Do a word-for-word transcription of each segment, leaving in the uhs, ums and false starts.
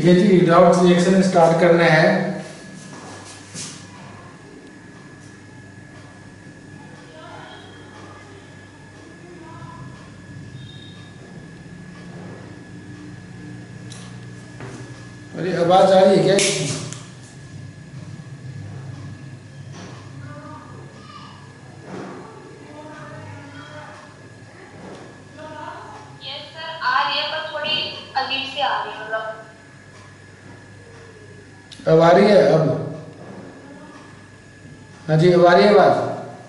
है जी, redox reaction start करना है। अरे आवाज आ रही है क्या? अब आ रही है? अब हाँ जी, अब आ रही है आवाज।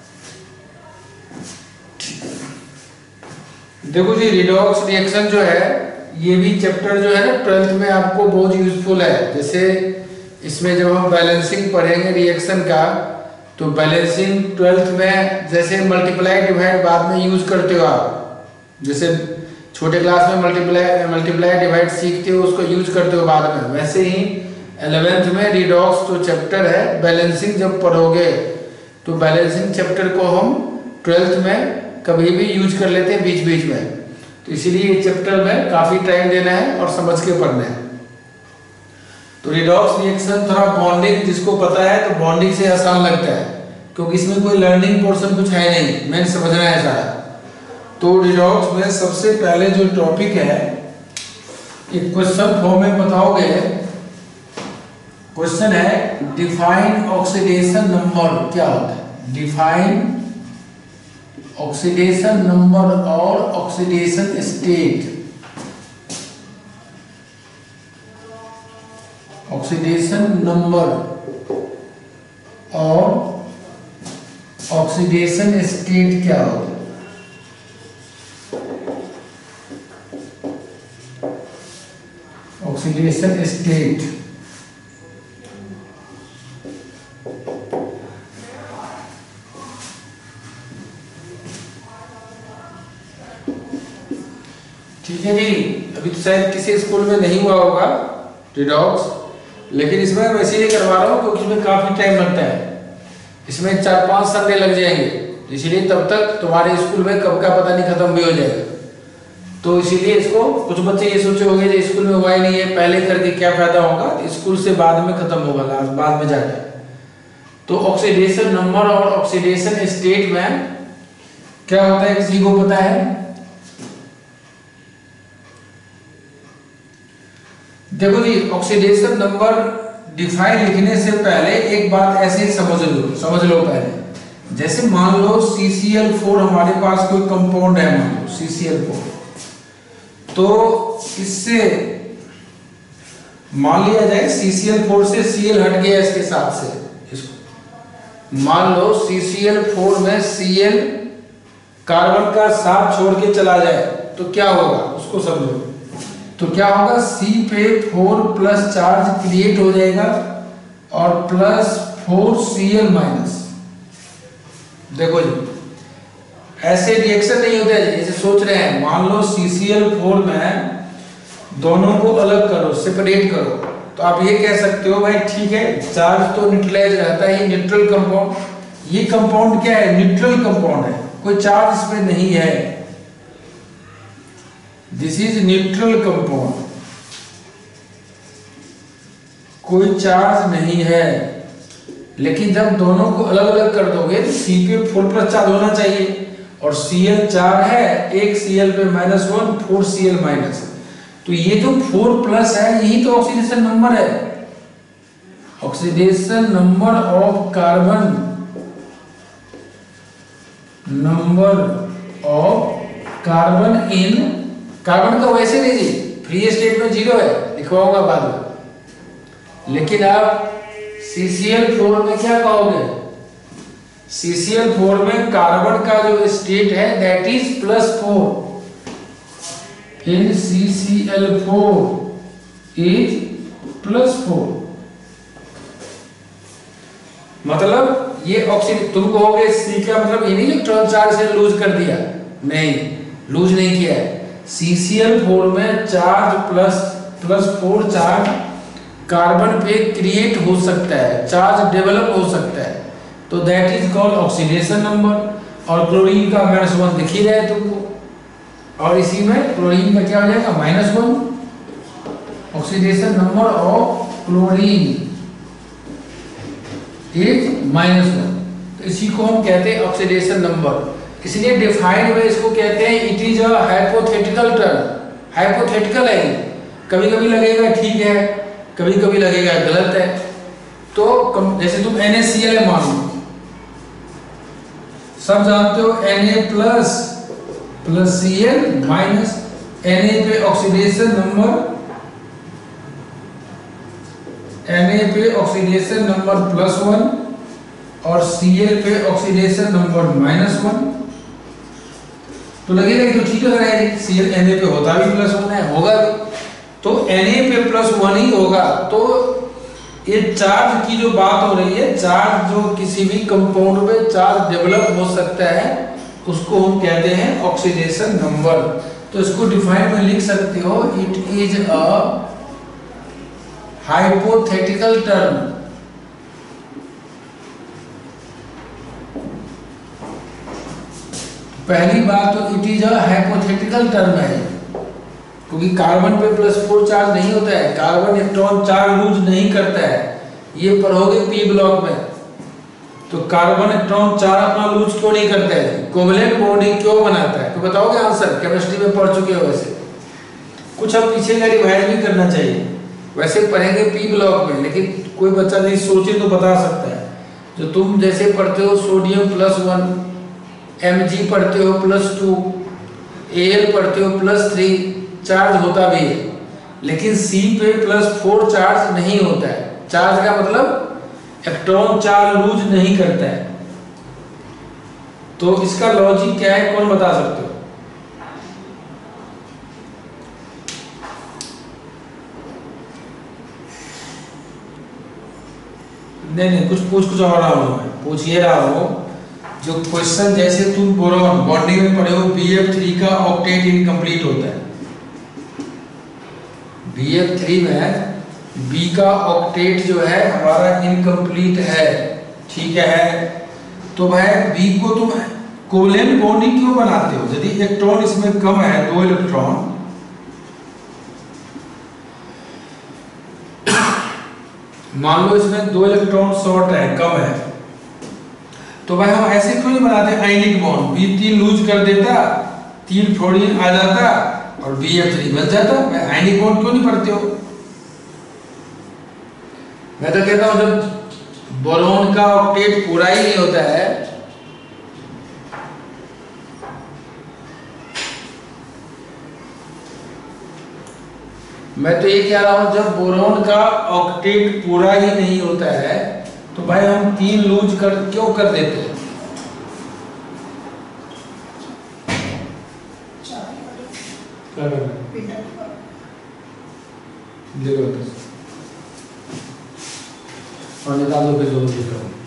देखो जी, रिडॉक्स रिएक्शन जो है ये भी चैप्टर जो है ना ट्वेल्थ में आपको बहुत यूजफुल है। जैसे इसमें जब हम बैलेंसिंग पढ़ेंगे रिएक्शन का, तो बैलेंसिंग ट्वेल्थ में जैसे मल्टीप्लाई डिवाइड बाद में यूज करते हो आप, जैसे छोटे क्लास में मल्टीप्लाई मल्टीप्लाई डिवाइड सीखते हो, उसको यूज करते हो बाद में, वैसे ही इलेवेंथ में रिडॉक्स जो चैप्टर है बैलेंसिंग जब पढ़ोगे तो बैलेंसिंग चैप्टर को हम ट्वेल्थ में कभी भी यूज कर लेते हैं बीच बीच में। तो इसीलिए ये चैप्टर में काफी टाइम देना है और समझ के पढ़ना है। तो रिडॉक्स रिएक्शन थोड़ा बॉन्डिंग जिसको पता है तो बॉन्डिंग से आसान लगता है, क्योंकि इसमें कोई लर्निंग पोर्शन कुछ है नहीं, मेन समझना है सारा। तो रिडॉक्स में सबसे पहले जो टॉपिक है, एक क्वेश्चन फॉर्म में बताओगे। क्वेश्चन है डिफाइन ऑक्सीडेशन नंबर क्या होता है। डिफाइन ऑक्सीडेशन नंबर और ऑक्सीडेशन स्टेट। ऑक्सीडेशन नंबर और ऑक्सीडेशन स्टेट क्या होता है। ऑक्सीडेशन स्टेट ठीक है जी। अभी तो शायद किसी स्कूल में नहीं हुआ होगा रिडॉक्स, लेकिन इसमें मैं इसीलिए करवा रहा हूँ क्योंकि इसमें काफी टाइम लगता है। इसमें चार पांच संडे लग जाएंगे, इसीलिए तब तक तुम्हारे स्कूल में कब का पता नहीं खत्म भी हो जाएगा। तो इसीलिए इसको कुछ बच्चे ये सोचे होंगे जो स्कूल में हुआ ही नहीं है, पहले करके क्या फायदा होगा, स्कूल से बाद में खत्म होगा, लास्ट बाद में जाकर। तो ऑक्सीडेशन नंबर और ऑक्सीडेशन स्टेट में क्या होता है किसी को पता है? देखो जी, ऑक्सीडेशन नंबर डिफाइन लिखने से पहले एक बात ऐसे ही समझ लो समझ लो पहले। जैसे मान लो सी सी एल फोर हमारे पास कोई कंपाउंड है, मान लो सी सी एल फोर, तो इससे मान लिया जाए सी सी एल फोर से सी एल हट गया इसके साथ से, इसको मान लो सी सी एल फोर में सी एल कार्बन का साथ छोड़ के चला जाए तो क्या होगा उसको समझो। तो क्या होगा, C पे फोर प्लस चार्ज क्रिएट हो जाएगा और plus four C L minus. देखो जी, ऐसे रिएक्शन नहीं होते जैसे सोच रहे हैं। मान लो सी सी एल फोर में दोनों को अलग करो, सेपरेट करो, तो आप ये कह सकते हो भाई ठीक है, चार्ज तो न्यूट्रलाइज रहता है, न्यूट्रल कंपाउंड। ये कंपाउंड क्या है? न्यूट्रल कंपाउंड है, कोई चार्ज इसमें नहीं है। दिस इज न्यूट्रल कंपाउंड, कोई चार्ज नहीं है। लेकिन जब दोनों को अलग अलग कर दोगे तो सी पे फोर प्लस चार्ज होना चाहिए और सी एल चार है, एक सी एल पे minus one, four C L minus. तो ये जो फोर प्लस है यही तो ऑक्सीडेशन नंबर है। Oxidation number of carbon, number of carbon in, carbon का वैसे नहीं जी, फ्री स्टेट में जीरो है, लिखवाऊंगा बाद में। लेकिन आप सी सी एल फोर में क्या कहोगे? सी सी एल फोर में कार्बन का जो स्टेट है that is plus four. In C C L four is plus four. मतलब ये ऑक्सीजन, तुम कहोगे सी का मतलब ये नहीं इलेक्ट्रॉन चार्ज से लूज कर दिया, नहीं, लूज नहीं किया है। सी सी एल फोर में charge plus plus four charge carbon पे क्रिएट हो सकता है, चार्ज डेवलप हो सकता है, तो that is called oxidation number. और क्लोरीन का माइनस वन दिख ही रहा है तुमको, और इसी में क्लोरीन का क्या हो जाएगा? Minus one. Oxidation number of chlorine is minus one. तो इसी को हम कहते हैं ऑक्सीडेशन नंबर। इसलिए डिफाइंड में इसको कहते हैं it is a hypothetical term. Hypothetical है, कभी कभी लगेगा ठीक है, कभी कभी लगेगा गलत है। तो जैसे तुम NaCl मान लो, सब जानते हो Na plus plus Cl minus Na पे ऑक्सीडेशन नंबर Na पे ऑक्सीडेशन नंबर प्लस वन और Cl पे ऑक्सीडेशन नंबर माइनस वन। तो लगेगा कि तो ठीक है, Cl Na पे होता भी प्लस वन है, होगा भी, तो Na पे प्लस वन ही होगा। तो ये चार्ज की जो बात हो रही है, चार्ज जो किसी भी कंपाउंड में चार्ज डेवलप हो सकता है, उसको हम कहते हैं ऑक्सीडेशन नंबर। तो इसको डिफाइन में लिख सकते हो, it is a hypothetical term. पहली बात तो it is a hypothetical term है, क्योंकि कार्बन पे प्लस फोर चार्ज नहीं होता है, कार्बन इलेक्ट्रॉन चार्ज लूज नहीं करता है। ये पढ़ोगे पी ब्लॉक में, तो कार्बन इलेक्ट्रॉन चार्ज अपना लूज क्यों नहीं करता है, कोवलेंट बॉन्डिंग क्यों बनाता है, तो बताओगे आंसर, केमिस्ट्री में पढ़ चुके हो। वैसे कुछ अब पीछे का रिवाइज भी करना चाहिए, वैसे पढ़ेंगे पी ब्लॉक में, लेकिन कोई बच्चा नहीं सोचे तो बता सकता है। जो तुम जैसे पढ़ते हो सोडियम प्लस वन, Mg पढ़ते हो प्लस टू, Al पढ़ते हो प्लस थ्री, चार्ज होता भी है, लेकिन C पे प्लस फोर चार्ज नहीं होता है। चार्ज का मतलब इलेक्ट्रॉन चार्ज लूज नहीं करता है। तो इसका लॉजिक क्या है, कौन बता सकते हो? नहीं नहीं, कुछ पूछ कुछ और रहा हूं मैं, पूछ ये रहा हूं जो क्वेश्चन, जैसे तुम बोरॉन बॉन्डिंग में पढ़े हो बी एफ थ्री का ऑक्टेट इनकम्प्लीट होता है। बी एफ थ्री में B का ऑक्टेट जो है हमारा इनकम्प्लीट है, ठीक है। तो भाई B को तुम कोवलेंट बॉन्डिंग क्यों बनाते हो? यदि इलेक्ट्रॉन इसमें कम है, दो इलेक्ट्रॉन, मान लो इसमें दो इलेक्ट्रॉन शॉर्ट है, कम है, तो भाई हम ऐसे क्यों नहीं बनाते आयनिक बॉन्ड? बी तीन लूज कर देता, तीन फ्लोरीन आ जाता और बी एफ थ्री बच जाता। मैं आयनिक बॉन्ड क्यों नहीं पढ़ते हो? मैं तो कहता हूं जब बोरॉन का ऑक्टेट पूरा ही नहीं होता है, मैं तो ये कह रहा हूं जब बोरॉन का ऑक्टेट पूरा ही नहीं होता है, तो भाई हम तीन लूज कर क्यों कर देते हैं? क्या करना और निकाल दो फिर दोनों लिख रहा हूं।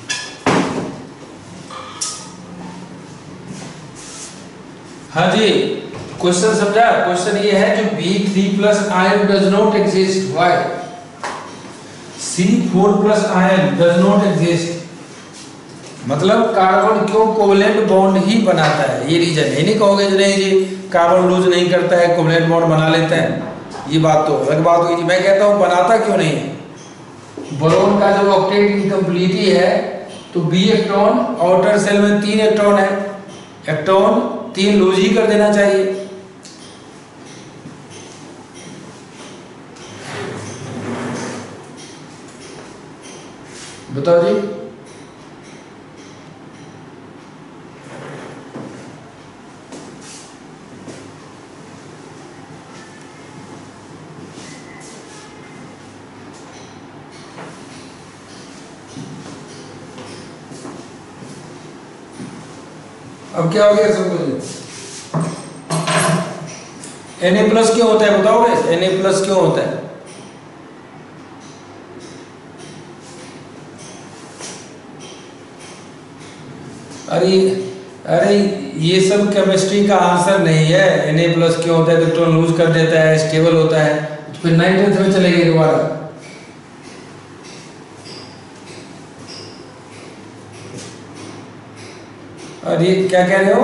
हाँ जी, क्वेश्चन समझा? क्वेश्चन ये है जो B three plus ion does not exist, why? C four plus ion does not exist, मतलब कार्बन क्यों कोवलेंट बॉन्ड ही बनाता है, ये रीजन है। नहीं कहोगे जो नहीं जी कार्बन लूज नहीं करता है, कोवलेंट बॉन्ड बना लेता है, ये बात तो अलग बात हुई। मैं कहता हूँ बनाता क्यों नहीं है? बोरॉन का जो ऑक्टेट इनकम्प्लीट ही है, तो बी इलेक्ट्रॉन, आउटर सेल में तीन इलेक्ट्रॉन है, इलेक्ट्रॉन तीन लूज ही कर देना चाहिए। बताओ जी। अब क्या हो गया सब कुछ? Na प्लस क्यों होता है बताओगे? Na प्लस क्यों होता है? अरे अरे ये सब केमिस्ट्री का आंसर नहीं है। Na प्लस क्यों होता है? इलेक्ट्रॉन लूज कर देता है, स्टेबल होता है, तो फिर नाइट्रेट में चलेगी दोबारा। और ये क्या कह रहे हो?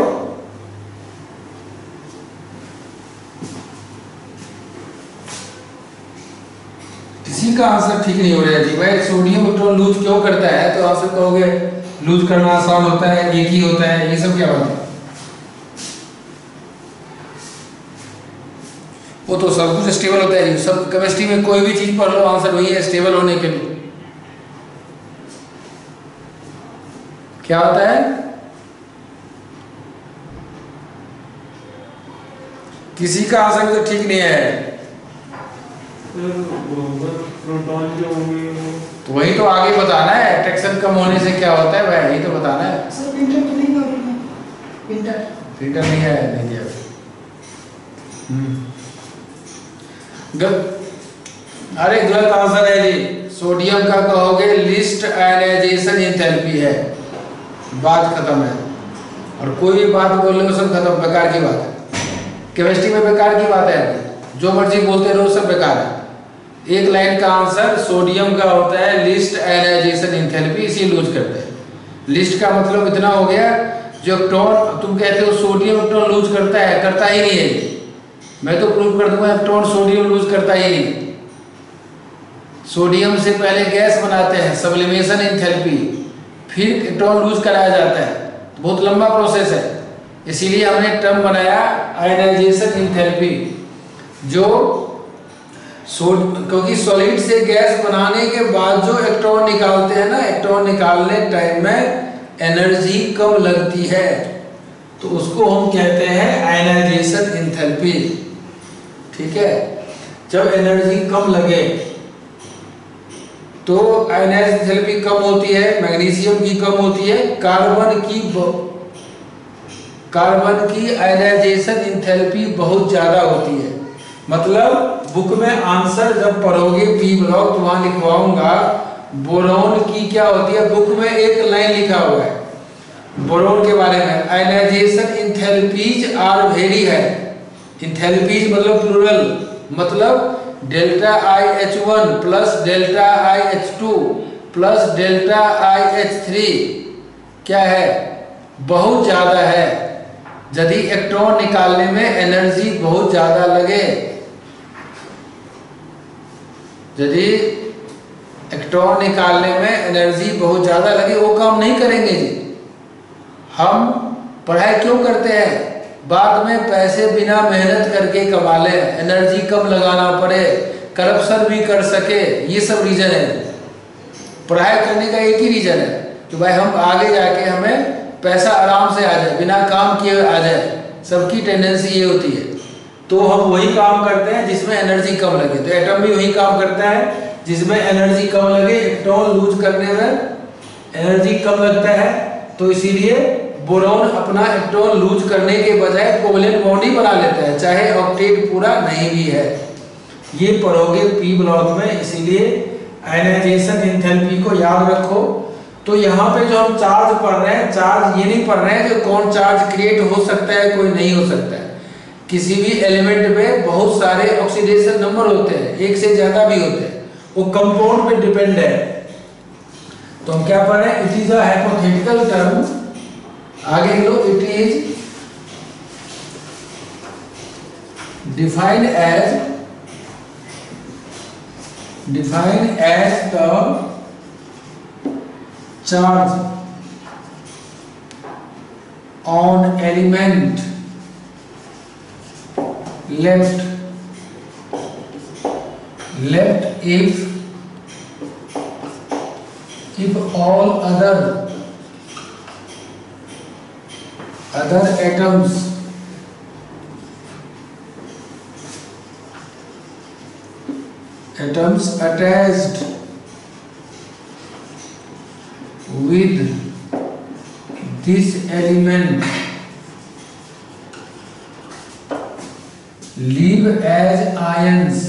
का आंसर ठीक नहीं हो रहा है जी। भाई सोडियम इलेक्ट्रॉन लूज क्यों करता है, तो आप सब कहोगे लूज करना आसान होता है, एक ही होता है, ये सब क्या बात है? वो तो सब कुछ स्टेबल होता है जी। सब केमिस्ट्री में कोई भी चीज पढ़ लो आंसर वही है स्टेबल होने के लिए। क्या होता है? किसी का आंसर तो ठीक नहीं है। प्रोटॉन जो होंगे तो वही तो आगे बताना है, अट्रैक्शन कम होने से क्या होता है, वह यही तो बताना है। सर प्रिंटर तो नहीं कर रही है, प्रिंटर प्रिंटर नहीं है, नहीं दिया। हम्म गलत, अरे गलत आंसर है जी। सोडियम का कहोगे लिस्ट आयनाइजेशन एंथैल्पी है, बात खत्म है। और कोई भी बात बोल लो सब खत्म, बेकार की बात है। केमिस्ट्री में बेकार की बात है, जो मर्जी बोलते रहो सब बेकार है। एक लाइन का आंसर सोडियम का होता है लिस्ट आयनाइजेशन एंथैल्पी, इसी लूज करते हैं। लिस्ट का मतलब इतना हो गया, जो इलेक्ट्रॉन तुम कहते हो सोडियम इलेक्ट्रॉन लूज करता है, करता ही नहीं है। मैं तो प्रूव कर दूंगा इलेक्ट्रॉन सोडियम लूज करता ही नहीं। सोडियम से पहले गैस बनाते हैं, सब्लिमेशन एंथैल्पी, फिर इलेक्ट्रॉन लूज कराया जाता है। बहुत लंबा प्रोसेस है, इसीलिए हमने टर्म बनाया आयनाइजेशन एंथैल्पी। जो सोड क्योंकि सॉलिड से गैस बनाने के बाद जो इलेक्ट्रॉन निकालते हैं ना, इलेक्ट्रॉन निकालने टाइम में एनर्जी कम लगती है, तो उसको हम कहते हैं आयनाइजेशन एंथैल्पी। ठीक है, जब एनर्जी कम लगे तो आयनाइजेशन एंथैल्पी कम होती है, मैग्नीशियम की कम होती है, कार्बन की कार्बन की आयनाइजेशन एंथैल्पी बहुत ज्यादा होती है। मतलब बुक में आंसर जब पढ़ोगे पी ब्लॉक तो वहां लिखवाऊंगा बोरॉन की क्या होती है, बुक में एक लाइन लिखा हुआ है बोरॉन के बारे में, आयनाइजेशन एंथैल्पीज आर वेरी है। एंथैल्पीज मतलब प्लूरल, मतलब delta I H one plus delta I H two plus delta I H three क्या है, बहुत ज्यादा है। यदि इलेक्ट्रॉन निकालने में एनर्जी बहुत ज्यादा लगे, यदि इलेक्ट्रॉन निकालने में एनर्जी बहुत ज्यादा लगे, वो काम नहीं करेंगे जी। हम पढ़ाई क्यों करते हैं, बाद में पैसे बिना मेहनत करके कमा लें, एनर्जी कम लगाना पड़े, करप्शन भी कर सके, ये सब रीजन है। पढ़ाई करने का एक ही रीजन है कि भाई हम आगे जाके हमें पैसा आराम से आ जाए, बिना काम किए आ जाए। सबकी टेंडेंसी ये होती है, तो हम वही काम करते हैं जिसमें एनर्जी कम लगे। तो एटम भी वही काम करता है जिसमें एनर्जी कम लगे, इलेक्ट्रॉन लूज करने में एनर्जी कम लगता है। तो इसीलिए बोरॉन अपना इलेक्ट्रॉन लूज करने के बजाय कोवलेंट बॉन्ड ही बना लेता है, चाहे ऑक्टेट पूरा नहीं भी है। ये पढ़ोगे पी ब्लॉक में, इसीलिए आयनाइजेशन एंथैल्पी को याद रखो। तो यहाँ पे जो हम चार्ज पढ़ रहे हैं, चार्ज ये नहीं पढ़ रहे हैं कि कौन चार्ज क्रिएट हो सकता है, कोई नहीं हो सकता है। किसी भी एलिमेंट में बहुत सारे ऑक्सीडेशन नंबर होते हैं, एक से ज्यादा भी होते हैं, वो कंपाउंड पे डिपेंड है। तो हम क्या पढ़ रहे हैं, it is a hypothetical term, आगे लो, it is defined as defined as the charge on element left left if if all other other atoms atoms attached with this element leave as ions।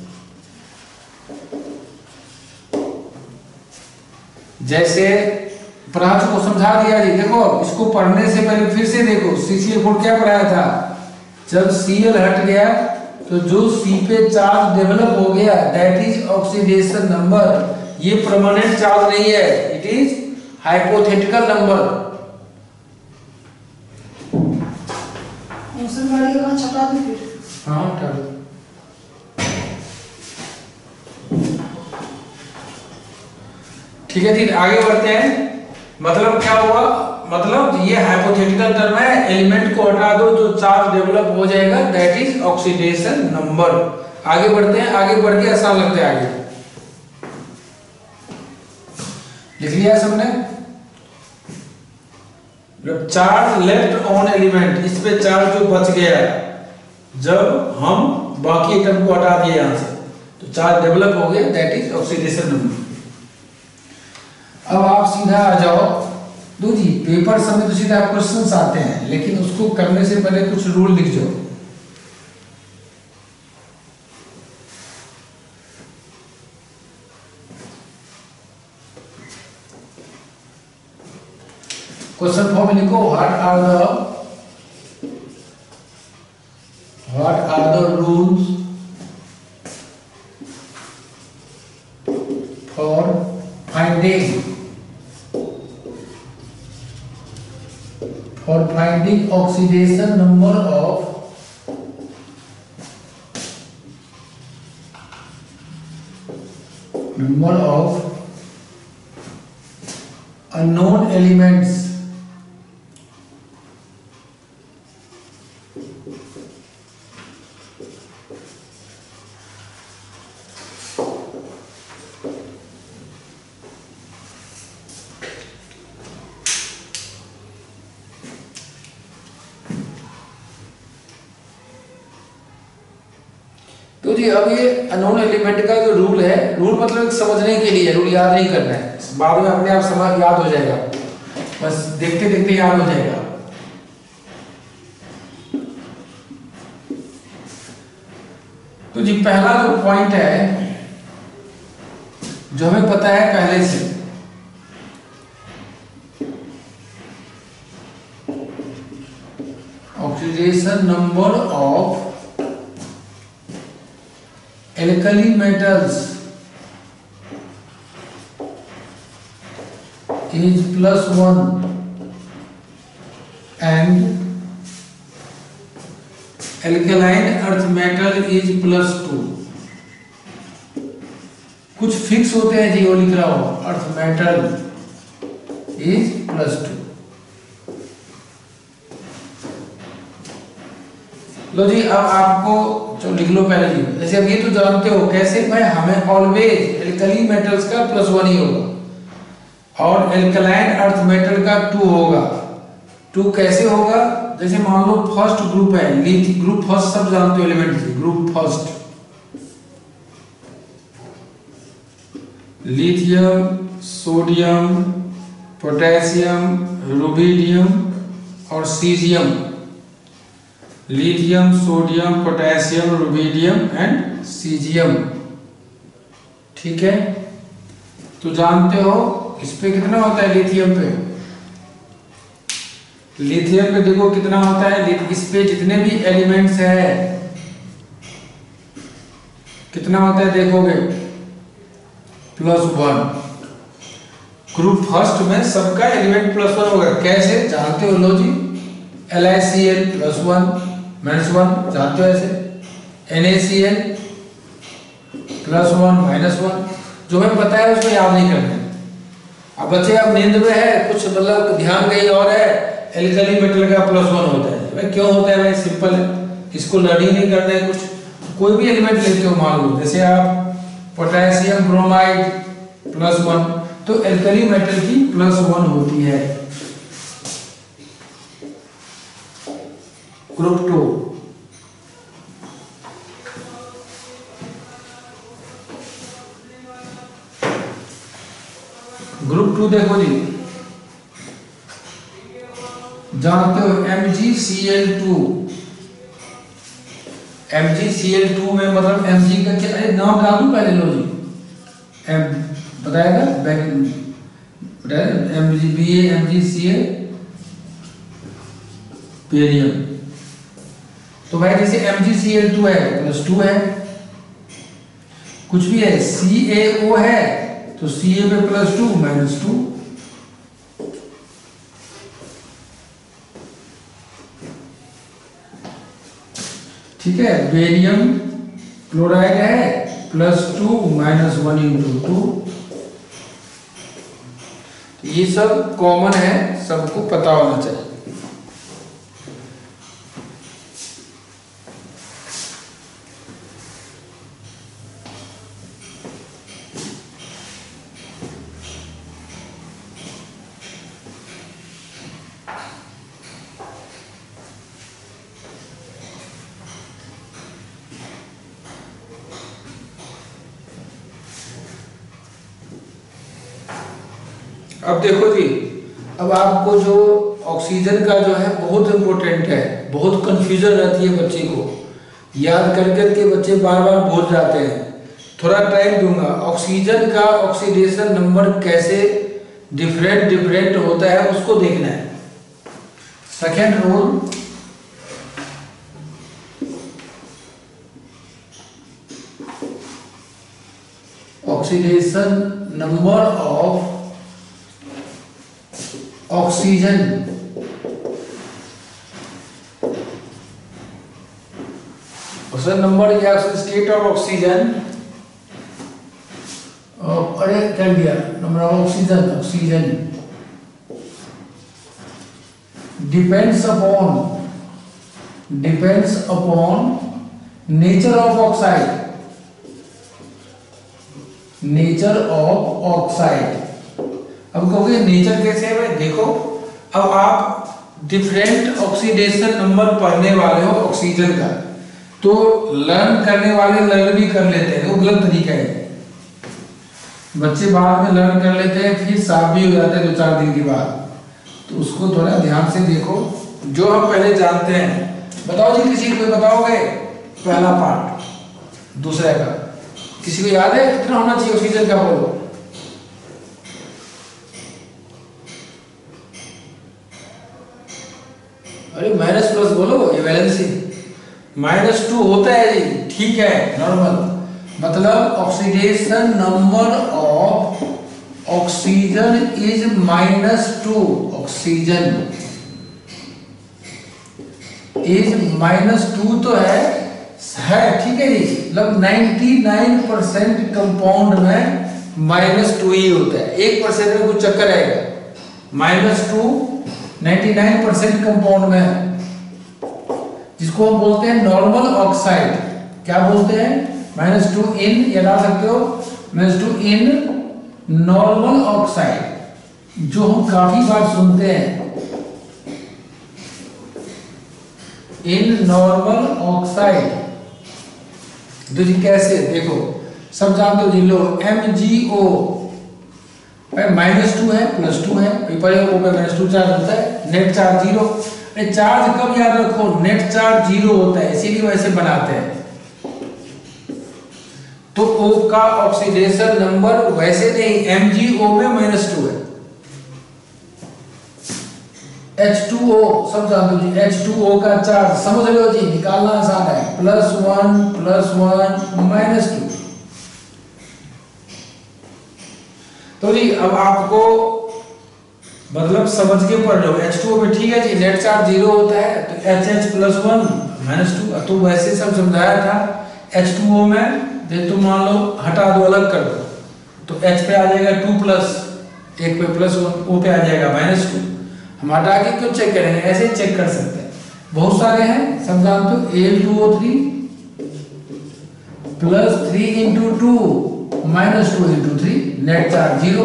जैसे प्राच को समझा दिया जी, देखो इसको पढ़ने से पहले फिर से देखो सी सी एल फोर क्या पढ़ाया था। जब Cl हट गया तो जो C पे चार्ज डेवलप हो गया दैट इज ऑक्सीडेशन नंबर। ये परमानेंट चार्ज नहीं है, इट इज हाइपोथेटिकल नंबर। मौसम गाड़ी का छटा दो फिर। हाँ हटा दो। ठीक है जी, आगे बढ़ते हैं। मतलब क्या हुआ, मतलब ये हाइपोथेटिकल टर्म है, एलिमेंट को हटा दो जो चार्ज डेवलप हो जाएगा, दैट इज ऑक्सीडेशन नंबर। आगे बढ़ते हैं, आगे बढ़ के आसान लगता है। आगे लिख लिया है सबने? चार्ज लेफ्ट ऑन एलिमेंट, इस पे चार्ज जो बच गया जब हम बाकी एटम को हटा दिए यहां से, तो चार्ज डेवलप हो गया, दैट इज ऑक्सीडेशन नंबर। अब आप सीधा आ जाओ, दो जी पेपर समय तो सीधा क्वेश्चंस आते हैं, लेकिन उसको करने से पहले कुछ रूल लिख जाओ। क्वेश्चन फॉर्म में लिखो, what are the what are the rules for finding for finding oxidation number of number of unknown elements तो जी अब ये अननोन एलिमेंट का जो रूल है, रूल मतलब समझने के लिए, रूल याद नहीं करना है, बाद में अपने आप समझ याद हो जाएगा, बस देखते देखते याद हो जाएगा। तो जी पहला जो पॉइंट है जो हमें पता है पहले से, oxidation number of alkali metals is plus one and alkaline earth metal is plus two। कुछ फिक्स होते हैं जी, वो लिख रहा हो, earth metal is plus two. लो जी अब आपको चलो लिख लो पहले जी, जैसे अब ये तो जानते हो कैसे भाई, हमें ऑलवेज एल्कली मेटल्स का प्लस वन ही होगा और एल्कलाइन अर्थ मेटल का टू होगा। टू कैसे होगा, जैसे मान लो फर्स्ट ग्रुप है, लिथ ग्रुप फर्स्ट सब जानते हो एलिमेंट से, group first lithium, sodium, potassium, rubidium और caesium. Lithium, sodium, potassium, rubidium and caesium. ठीक है, तो जानते हो इस पे कितना होता है, लिथियम पे लिथियम पे देखो कितना होता है, इस पे जितने भी एलिमेंट्स है कितना होता है देखोगे, प्लस वन। ग्रुप फर्स्ट में सबका एलिमेंट प्लस वन होगा, कैसे जानते हो, लो जी L I C L plus one minus one, जानते हो ऐसे, N A C L plus one minus one, जो हमें पता है उसको याद नहीं करना है। अब बच्चे अब नींद में है, कुछ मतलब ध्यान कहीं और है, एल्कली मेटल का प्लस वन होता है, भाई क्यों होता है, भाई सिंपल है, इसको लर्निंग नहीं करना है कुछ। कोई भी एलिमेंट लेते हो मान लो, जैसे आप पोटेशियम ब्रोमाइड प्लस वन, तो एल्कली मेटल की प्लस वन होती है। ग्रुप टू, ग्रुप टू देखो जी, जानते हो M G C L two. M G C L two में मतलब Mg का क्या, अरे नाम डाल दूं पहले, लो जी एम बताएगा बैक, M G B A M G C A barium. तो भाई जैसे M G C L two है प्लस टू है, कुछ भी है सी ए ओ है तो सी ए पे प्लस टू माइनस टू। ठीक है, बेरियम क्लोराइड है plus two minus one into two. तो ये सब कॉमन है, सबको पता होना चाहिए। अब देखो जी, अब आपको जो ऑक्सीजन का जो है बहुत इंपॉर्टेंट है, बहुत कंफ्यूजन रहती है बच्चे को, याद कर कर के बच्चे बार बार भूल जाते हैं। थोड़ा टाइम दूंगा। ऑक्सीजन का ऑक्सीडेशन नंबर कैसे डिफरेंट डिफरेंट होता है उसको देखना है। Second rule, oxidation number of oxygen oxygen number या स्टेट ऑफ ऑक्सीजन, अरे क्या दिया, number of oxygen oxygen depends upon depends upon nature of oxide nature of oxide. अब कहोगे नेचर कैसे है भाई? देखो, अब आप डिफरेंट ऑक्सीडेशन नंबर पढ़ने वाले हो ऑक्सीजन का, तो लर्न करने वाले लर्न भी कर लेते हैं, वो गलत तरीका है। बच्चे बाद में लर्न कर लेते हैं, फिर साफ भी हो जाते हैं दो चार दिन के बाद, तो उसको थोड़ा ध्यान से देखो जो हम पहले जानते हैं। बताओ जी, किसी को बताओगे पहला पार्ट दूसरे का? किसी को याद है कितना होना चाहिए ऑक्सीजन का? बोलो। अरे माइनस प्लस बोलो, ये वैलेंसी माइनस टू होता है जी, ठीक है, नॉर्मल। मतलब oxidation number of oxygen is minus two, oxygen is minus two तो है है ठीक है जी। मतलब निन्यानवे परसेंट कंपाउंड में माइनस टू ही होता है, एक परसेंट में कुछ चक्कर आएगा। माइनस टू निन्यानवे परसेंट कंपाउंड में, जिसको हम बोलते हैं नॉर्मल ऑक्साइड। क्या बोलते हैं? माइनस टू इन, या डाल सकते हो minus two in normal oxide, जो हम काफी बार सुनते हैं, इन नॉर्मल ऑक्साइड। तो जी कैसे? देखो, सब जानते हो जी, लो M G O minus two है प्लस टू है, ओ पे माइनस टू चार्ज होता है, नेट चार्ज जीरो। चार्ज कब याद रखो? नेट चार्ज जीरो होता है, इसीलिए वैसे बनाते हैं। तो O का ऑक्सीडेशन नंबर वैसे नहीं, एम जी ओ में माइनस टू है। एच टू ओ सब जानते हो जी, एच टू ओ का चार्ज समझ लो जी, निकालना आसान है, plus one plus one minus two. तो जी अब आपको मतलब समझ के पढ़ लो, एच टू ओ में ठीक है जी, नेट चार्ज जीरो होता है, तो H H plus one minus two. तो वैसे सब समझाया था। एच टू ओ में जब तुम मान लो हटा दो, अलग कर दो, तो H पे आ जाएगा टू प्लस, एक पे प्लस वन, O पे आ जाएगा माइनस टू। हम हटा के क्यों चेक करेंगे? ऐसे चेक कर सकते हैं, बहुत सारे हैं सब जानते हो। L two O three plus three into two minus two into three, net charge zero.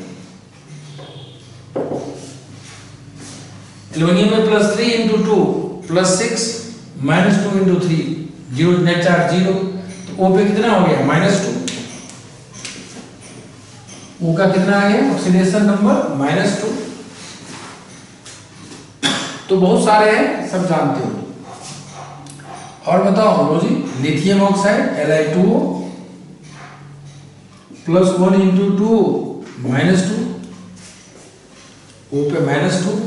Aluminium में plus three into two plus six minus two into three, zero, net charge zero. तो O पे कितना हो गया? Minus two. O का कितना आ गया ऑक्सीडेशन नंबर? Minus two. तो बहुत सारे हैं, सब जानते हो। और बताओ लो जी, lithium oxide L I two O plus one into two minus two, O पे माइनस टू।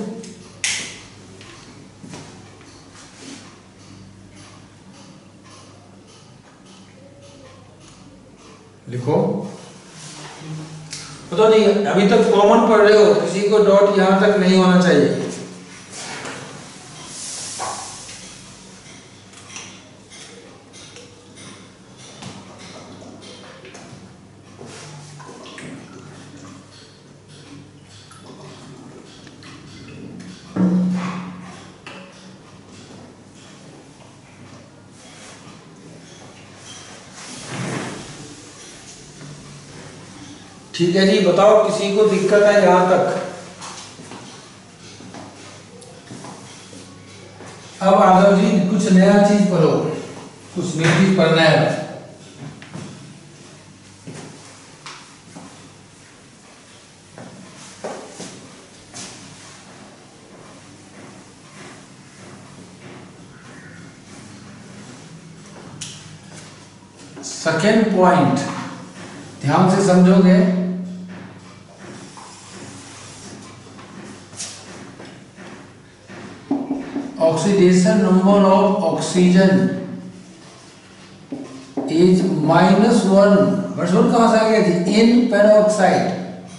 लिखो। बताओ जी, अभी तक कॉमन पढ़ रहे हो, किसी को डॉट यहां तक नहीं होना चाहिए। ठीक है जी, बताओ किसी को दिक्कत है यहां तक? अब आदव जी कुछ नया चीज पढ़ो, कुछ नई चीज पढ़ना है। सेकेंड पॉइंट ध्यान से समझोगे। Oxidation number of oxygen is minus one. Minus one कहां से आ गया जी? इन पेरोक्साइड,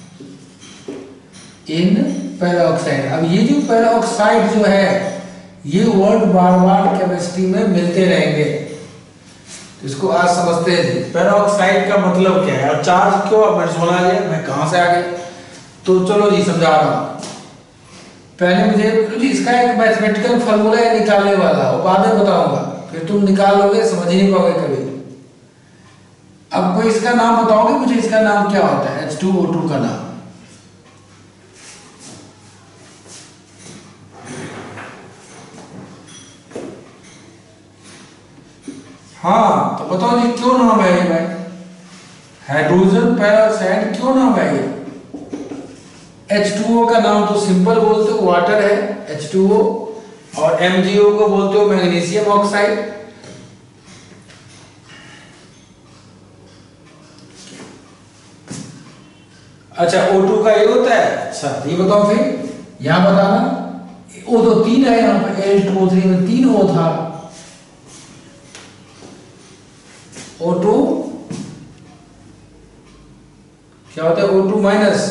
इन पेरोक्साइड। अब ये जो पेरोक्साइड जो है ये वर्ड बार बार केमिस्ट्री में मिलते रहेंगे, इसको आज समझते हैं जी। पेरोक्साइड का मतलब क्या है और चार्ज क्यों अब माइनस वन आ गया, मैं कहां से आ गया? तो चलो जी समझा रहा हूं। पहले मुझे जी इसका एक मैथमेटिकल फार्मूला है निकालने वाला, और बाद में बताऊंगा, फिर तुम निकाल लोगे, समझ ही नहीं पाओगे कभी। अब कोई इसका नाम बताओगे मुझे, इसका नाम क्या होता है? एच टू ओ टू का नाम। हाँ तो बताओ जी क्यों नाम है ये भाई? हाइड्रोजन पेरोक्साइड क्यों नाम है ये? एच टू ओ का नाम तो सिंपल बोलते हो वाटर है एच टू ओ, और एम जी ओ को बोलते हो मैग्नीशियम ऑक्साइड। अच्छा ओ टू का ये होता है। अच्छा ये बताओ फिर यहां बताना, ओ तो तीन है यहां पर, एल टू ओ थ्री में तीन ओ था। ओ टू क्या होता है? O two minus,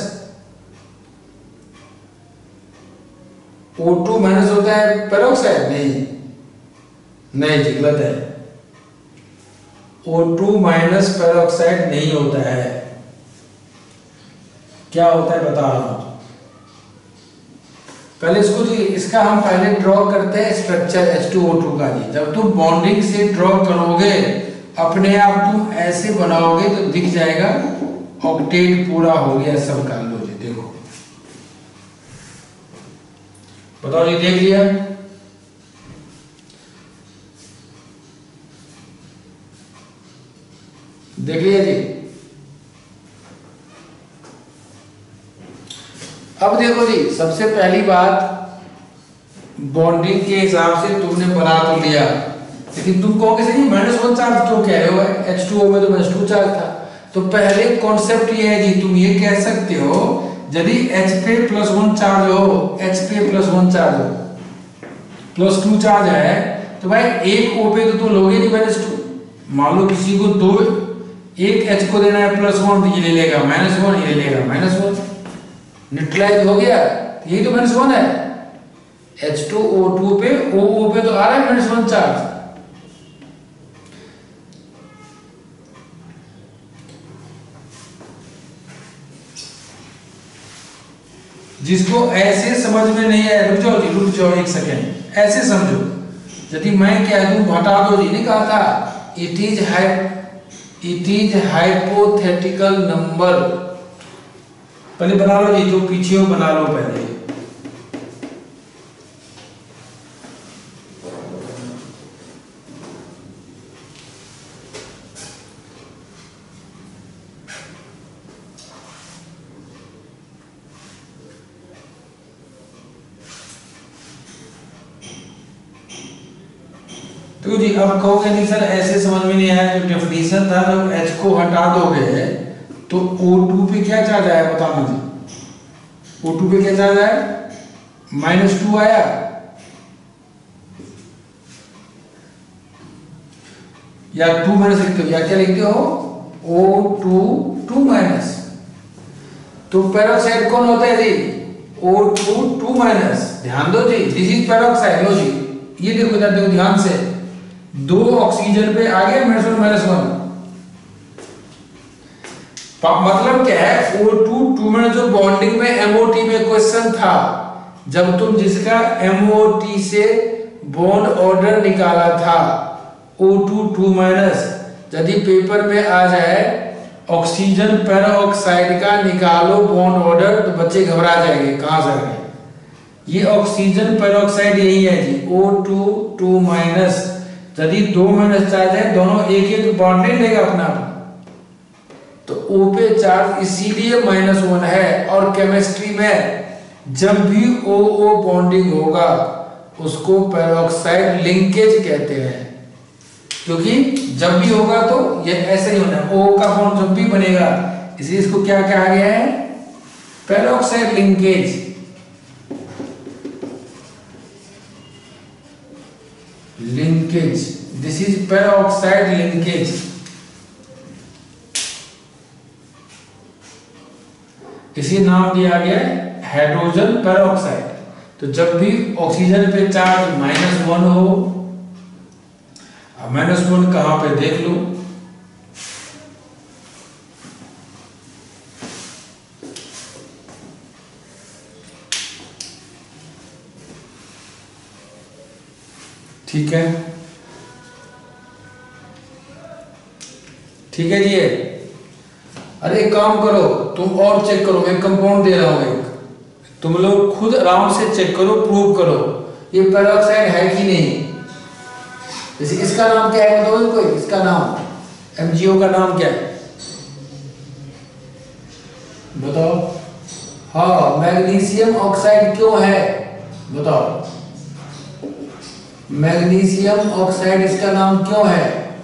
O two minus होता है पेरोक्साइड? नहीं नहीं जी गलत है, ओ टू माइनस पेरोक्साइड नहीं होता है। क्या होता है बता रहा हूं। पहले इसको जी इसका हम पहले ड्रॉ करते हैं structure H two O two का जी। जब तुम बॉन्डिंग से ड्रॉ करोगे अपने आप तुम ऐसे बनाओगे तो दिख जाएगा ऑक्टेट पूरा हो गया सबका। लो जी देखो, बताओ जी देख लिया? देख लिया जी? अब देखो जी सबसे पहली बात, बॉन्डिंग के हिसाब से तुमने बना तो लिया, लेकिन तुम कहोगे सही माइनस वन चार्ज क्यों कह रहे हो? एच टू ओ में तो माइनस टू चार्ज था। तो पहले कॉन्सेप्ट ये है जी, तुम ये कह सकते हो यदि H पे प्लस वन चार्ज हो, H पे प्लस वन चार्ज हो, प्लस टू चार्ज है, तो भाई एक O पे तो तुम लोगे नहीं माइनस टू। मान लो किसी को दो एक H को देना है प्लस वन, तो ये ले लेगा माइनस वन, ये ले लेगा माइनस वन, न्यूट्रलाइज हो गया। यही तो माइनस वन है। एच टू ओ टू पे O O पे तो आ रहा है माइनस वन चार्ज। जिसको ऐसे समझ में नहीं आया, रुक जाओ जी रुक जाओ एक सेकेंड, ऐसे समझो। यदि मैं कह दूं घटा दो जी, नहीं कहा था it is it is hypothetical number. पहले बना लो जी, जो पीछे हो बना लो पहले। तो जी अब कहोगे नहीं सर ऐसे समझ में नहीं आया, जो डेफिनेशन था जब H को हटा दोगे तो O टू पे क्या चार्ज आया बताना जी। O टू पे क्या चार्ज आया? माइनस टू आया। या टू माइनस लिखते हो या क्या लिखते हो? O two two minus. तो पेरोक्साइड कौन होता है जी? O two two minus. ध्यान दो जी, दिस इज पेरोक्साइड। लो जी ये देखो जरा, देखो ध्यान से, दो ऑक्सीजन पे आ गया माइनस वन माइनस वन। मतलब क्या है? O टू टू में जो बॉन्डिंग में M O T में क्वेश्चन था, जब तुम जिसका M O T से बॉन्ड ऑर्डर निकाला था O टू टू माइनस, यदि पेपर में आ जाए ऑक्सीजन पेरोक्साइड का निकालो बॉन्ड ऑर्डर, तो बच्चे घबरा जाएंगे कहां से आए। ये ऑक्सीजन पेरोक्साइड यही है जी, O टू टू माइनस। यदि दो माइनस चार्ज है, दोनों एक एक बॉन्ड नहीं लेगा अपना, तो O पे चार्ज इसीलिए माइनस वन है। और केमिस्ट्री में जब भी O O बॉन्डिंग होगा उसको पेरोक्साइड लिंकेज कहते हैं, क्योंकि जब भी होगा तो ये ऐसे ही होना है। O का बॉन्ड जब भी बनेगा, इसलिए इसको क्या कहा गया है, peroxide linkage. Linkage, this is peroxide linkage. इसी नाम दिया गया है हाइड्रोजन पेरोक्साइड। तो जब भी ऑक्सीजन पे चार्ज माइनस वन हो, माइनस वन कहां पे देख लो, ठीक है, ठीक है जी। अरे एक काम करो, तुम और चेक करो, मैं कंपाउंड दे रहा हूं एक, तुम लोग खुद आराम से चेक करो, प्रूव करो ये पेरोक्साइड है कि नहीं। जैसे इसका नाम क्या है बताओ कोई, इसका नाम एमजीओ का नाम क्या है बताओ। हाँ, मैग्नीशियम ऑक्साइड क्यों है बताओ, मैग्नीशियम ऑक्साइड इसका नाम क्यों है।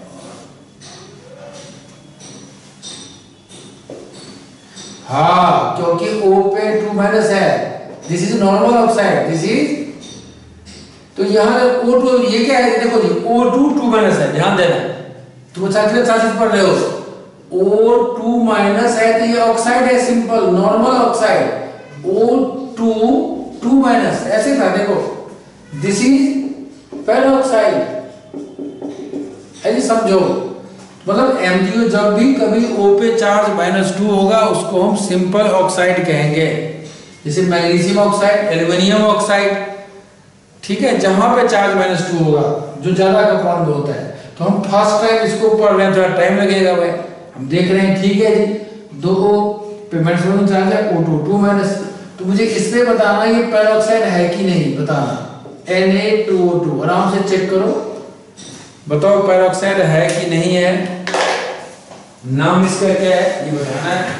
हाँ, क्योंकि O पे टू माइनस है, this is normal oxide, this is, तो यहां O टू, ये क्या है देखो जी, O टू टू माइनस है, ध्यान देना, तुम चार्ज चार्ज पढ़ रहे हो, O टू माइनस है तो ये ऑक्साइड है, simple normal oxide, O two two minus ऐसे था देखो, दिस इज पेरोक्साइड है जी, समझो। मतलब एमजीओ जब भी कभी O पे चार्ज माइनस टू होगा उसको हम सिंपल ऑक्साइड कहेंगे, जैसे मैग्नीशियम ऑक्साइड, एल्युमिनियम ऑक्साइड, ठीक है। जहां पे चार्ज माइनस टू होगा, जो ज्यादा कंपाउंड होता है, तो हम फर्स्ट टाइम इसको पढ़ रहे हैं, थोड़ा टाइम लगेगा भाई, हम देख रहे हैं, ठीक है जी। दो O पे माइनस वन चार्ज है, O टू टू माइनस, तो मुझे इसमें बताना ये पेरोक्साइड है कि नहीं बताना, N A two O two, आराम से चेक करो, बताओ पेरोक्साइड है कि नहीं है, नाम इसका क्या है ये बताना है।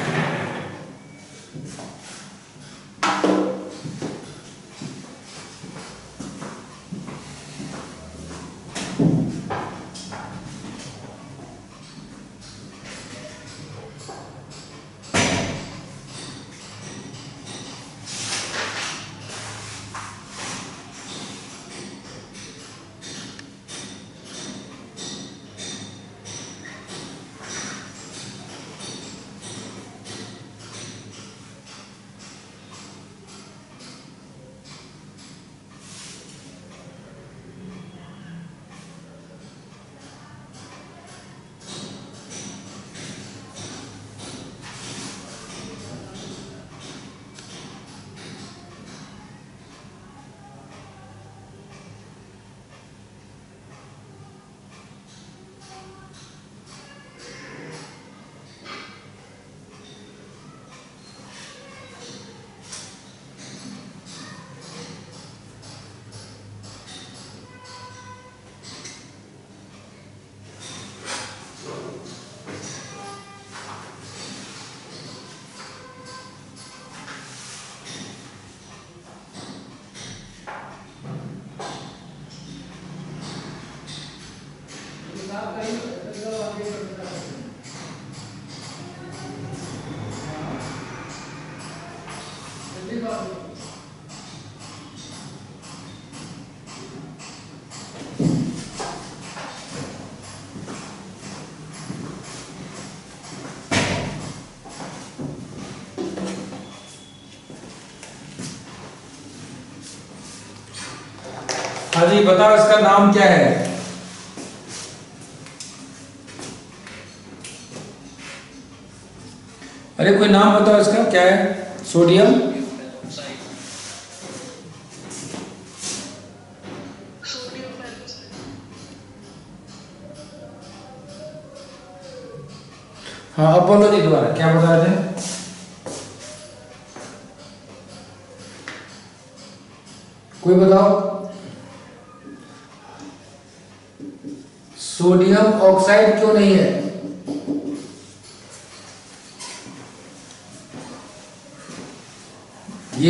हाँ जी, बताओ इसका नाम क्या है। अरे कोई नाम बताओ इसका क्या है। सोडियम हाँ अब बोलो जी दोबारा क्या बता रहे थे? कोई बताओ। सोडियम ऑक्साइड क्यों नहीं है? ये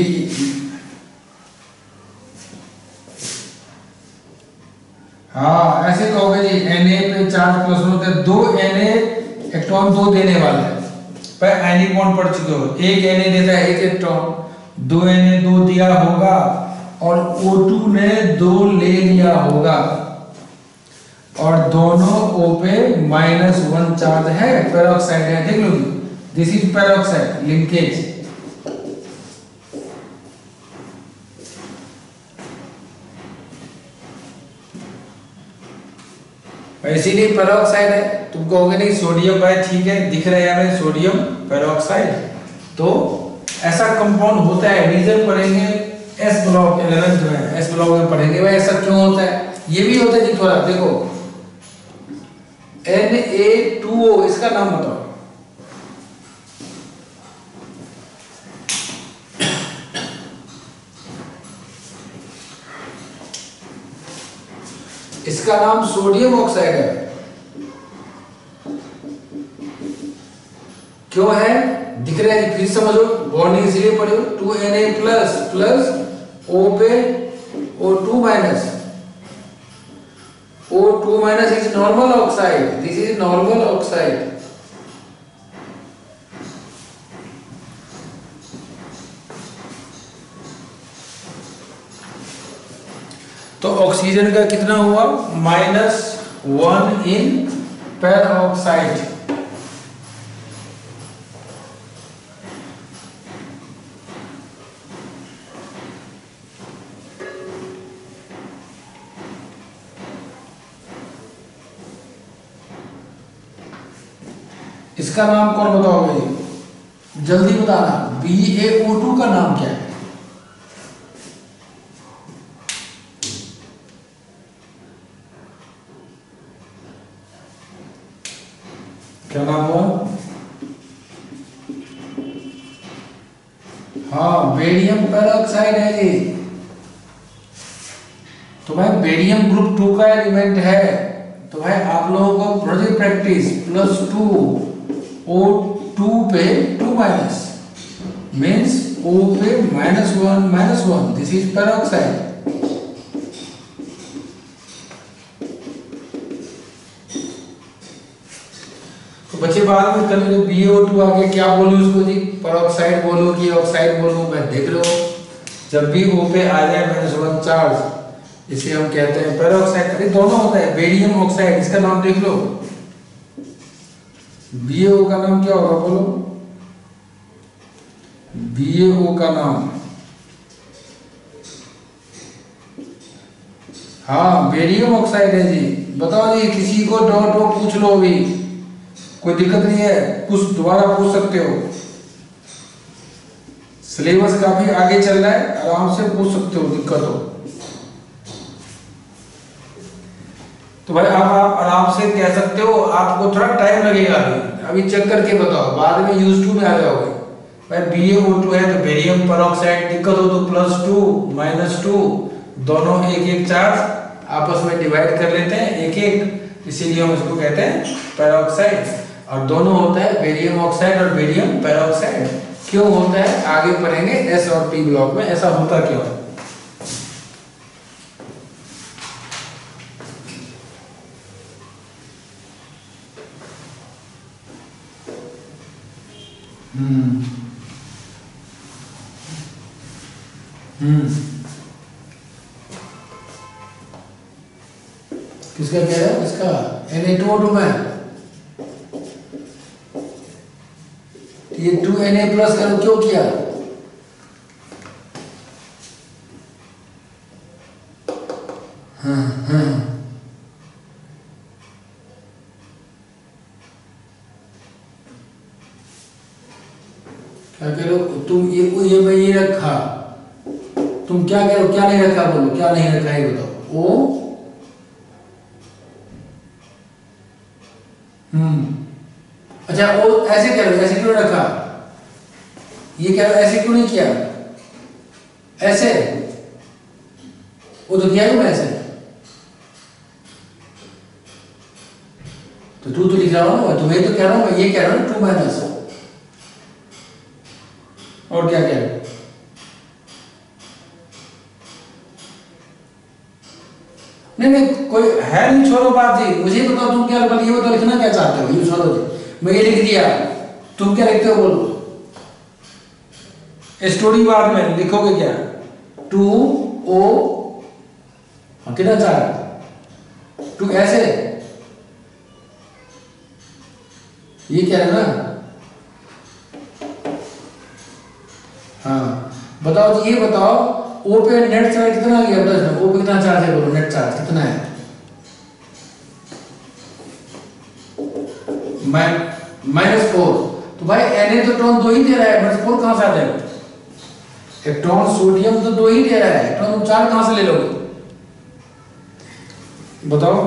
हाँ ऐसे कहोगे जी Na पे चार्ज प्लस होते हैं, दो Na इलेक्ट्रॉन दो देने वाले हैं, पर एनी बॉन्ड पढ़ चुके हो, एक Na देता है एक इलेक्ट्रॉन, दो Na दो दिया होगा और O टू ने दो ले लिया होगा और दोनों O पे माइनस वन चार्ज है, पेरोक्साइड है, देख लो दिस इज पेरोक्साइड लिंकेज। इसीलिए पेरोक्साइड है। तुम कहोगे नहीं सोडियम भाई ठीक है दिख रहा है हमें सोडियम पेरोक्साइड, तो ऐसा कंपाउंड होता है, रीजन पढ़ेंगे एस ब्लॉक इलेवेंथ में, एस ब्लॉक में पढ़ेंगे भाई ऐसा क्यों होता है। ये भी होता है जी थोड़ा देखो एन ए टू ओ, इसका नाम बताओ। इसका नाम सोडियम ऑक्साइड है, क्यों है दिख रहा है, फिर समझो बॉन्डिंग इसलिए पढ़ो, two N A plus plus O पे O two minus, O two minus is normal oxide, this is normal oxide. तो ऑक्सीजन का कितना हुआ माइनस वन इन पेरोक्साइड। इसका नाम कौन बताओगे? जल्दी बताना, बी ए ओ टू का नाम क्या है? क्या नाम हुआ? हाँ बेरियम पेरोक्साइड है ये। तो भाई बेरियम ग्रुप टू का एलिमेंट है, तो भाई आप लोगों को project practice plus two O two पे टू माइनस मीन्स O पे minus one minus one, this is peroxide. तो बच्चे बाद में कल बी ए ओ टू आगे क्या बोलूं उसको जी, पेरोक्साइड बोलूं कि ऑक्साइड बोलूं, मैं देख लो जब भी O पे आ जाए माइनस वन चार्ज इसे हम कहते हैं पेरोक्साइड। अरे दोनों होता है बेरियम ऑक्साइड, इसका नाम देख लो, बी ए ओ का नाम क्या होगा बोलो? बी ए ओ का नाम हाँ बेरियम ऑक्साइड है जी। बताओ जी किसी को डाउट हो पूछ लो, अभी कोई दिक्कत नहीं है, कुछ दोबारा पूछ सकते हो, सिलेबस काफी आगे चल रहा है, आराम से पूछ सकते हो दिक्कत हो तो भाई आप आप आराम से कह सकते हो, आपको थोड़ा टाइम लगेगा अभी अभी चेक करके बताओ, बाद में यूज टू में आ जाओगे। भाई बी ए ओ टू है तो बेरियम पेरोक्साइड, दिक्कत हो तो प्लस टू माइनस टू दोनों एक एक चार्ज आपस में डिवाइड कर लेते हैं एक एक, इसीलिए हम इसको कहते हैं पेरोक्साइड। और दोनों होता है बेरियम ऑक्साइड और बेरियम पेरोक्साइड। क्यों होता है आगे पढ़ेंगे एस और पी ब्लॉक में, ऐसा होता क्यों है। हम्म हम्म किसका कह रहा है? किसका? N A two O two में ये टू एन ए प्लस करो, क्यों किया? हाँ हाँ क्या करो तुम? ये ये मैं ये रखा, तुम क्या करो? क्या नहीं रखा बोलो, क्या नहीं रखा है बताओ। ओ हम्म अच्छा वो ऐसे कह लो, ऐसे क्यों रखा, ये कह लो ऐसे क्यों नहीं किया, ऐसे वो तो किया ही मैं ऐसे, तो टू तो लिख रहा हूँ ना, तो मैं तो कह रहा हूँ, मैं ये कह रहा हूँ टू माइनस, और क्या कह रहे हो, नहीं नहीं कोई है नहीं, छोड़ो बात जी, मुझे बताओ तुम क्या ये बताओ लिखना क्या चाहते हो, ये छोड़ो जी, मैं ये लिख दिया, तुम क्या लिखते हो बोलो, स्टोरी बाद में लिखोगे क्या, टू ओ कितना चार, टू ऐसे, ये क्या है ना, हाँ बताओ जी, ये बताओ ओ पे नेट चार्ज कितना आ गया, बताओ ओ पे कितना चार्ज है बोलो, नेट चार्ज कितना है, माइनस फोर, तो भाई Na तो टोन दो ही दे रहा है, माइनस फोर कहां से आ जाएगा, इलेक्ट्रॉन सोडियम तो दो ही दे रहा है, इलेक्ट्रॉन तुम चार कहां से ले लोगे बताओ,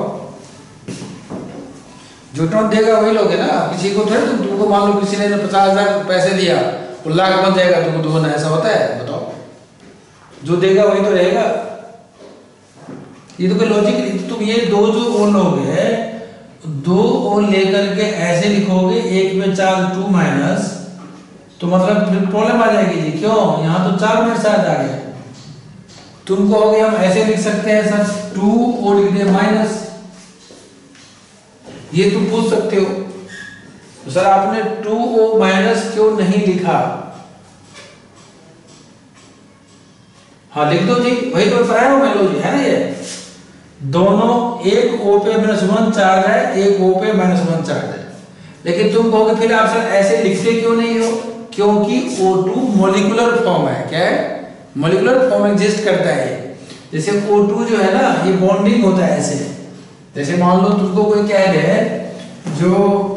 जो टोन देगा वही लोगे ना, किसी को थोड़ी तुम तुमको मान लो किसी ने पचास हजार पैसे दिया वो लाख बन जाएगा तुमको दो ना, ऐसा होता है बताओ, जो देगा वही तो रहेगा, ये तो कोई लॉजिक नहीं, तुम ये दो जो ओन लोगे, दो ओन लेकर के ऐसे लिखोगे, एक में चार टू माइनस, तो मतलब प्रॉब्लम आ जाएगी जी, क्यों, यहाँ तो चार मिनट शायद आ गया, तुम कहोगे हम ऐसे लिख सकते हैं सर, टू ओ लिख दे माइनस, ये तुम पूछ सकते हो, तो सर आपने टू ओ माइनस क्यों नहीं लिखा, हाँ लिख दो जी, वही तो बताया मैं लो जी, है ना, ये दोनों एक ओ पे माइनस वन चार्ज है, एक ओ पे माइनस वन चार्ज है, लेकिन तुम कहोगे फिर आप सर ऐसे लिखते क्यों नहीं हो, क्योंकि ओ टू मॉलिक्यूलर फॉर्म है, क्या है, मॉलिक्यूलर फॉर्म एग्जिस्ट करता है, जैसे ओ टू जो है ना ये बॉन्डिंग होता है ऐसे, जैसे मान लो तुमको कोई कह दे जो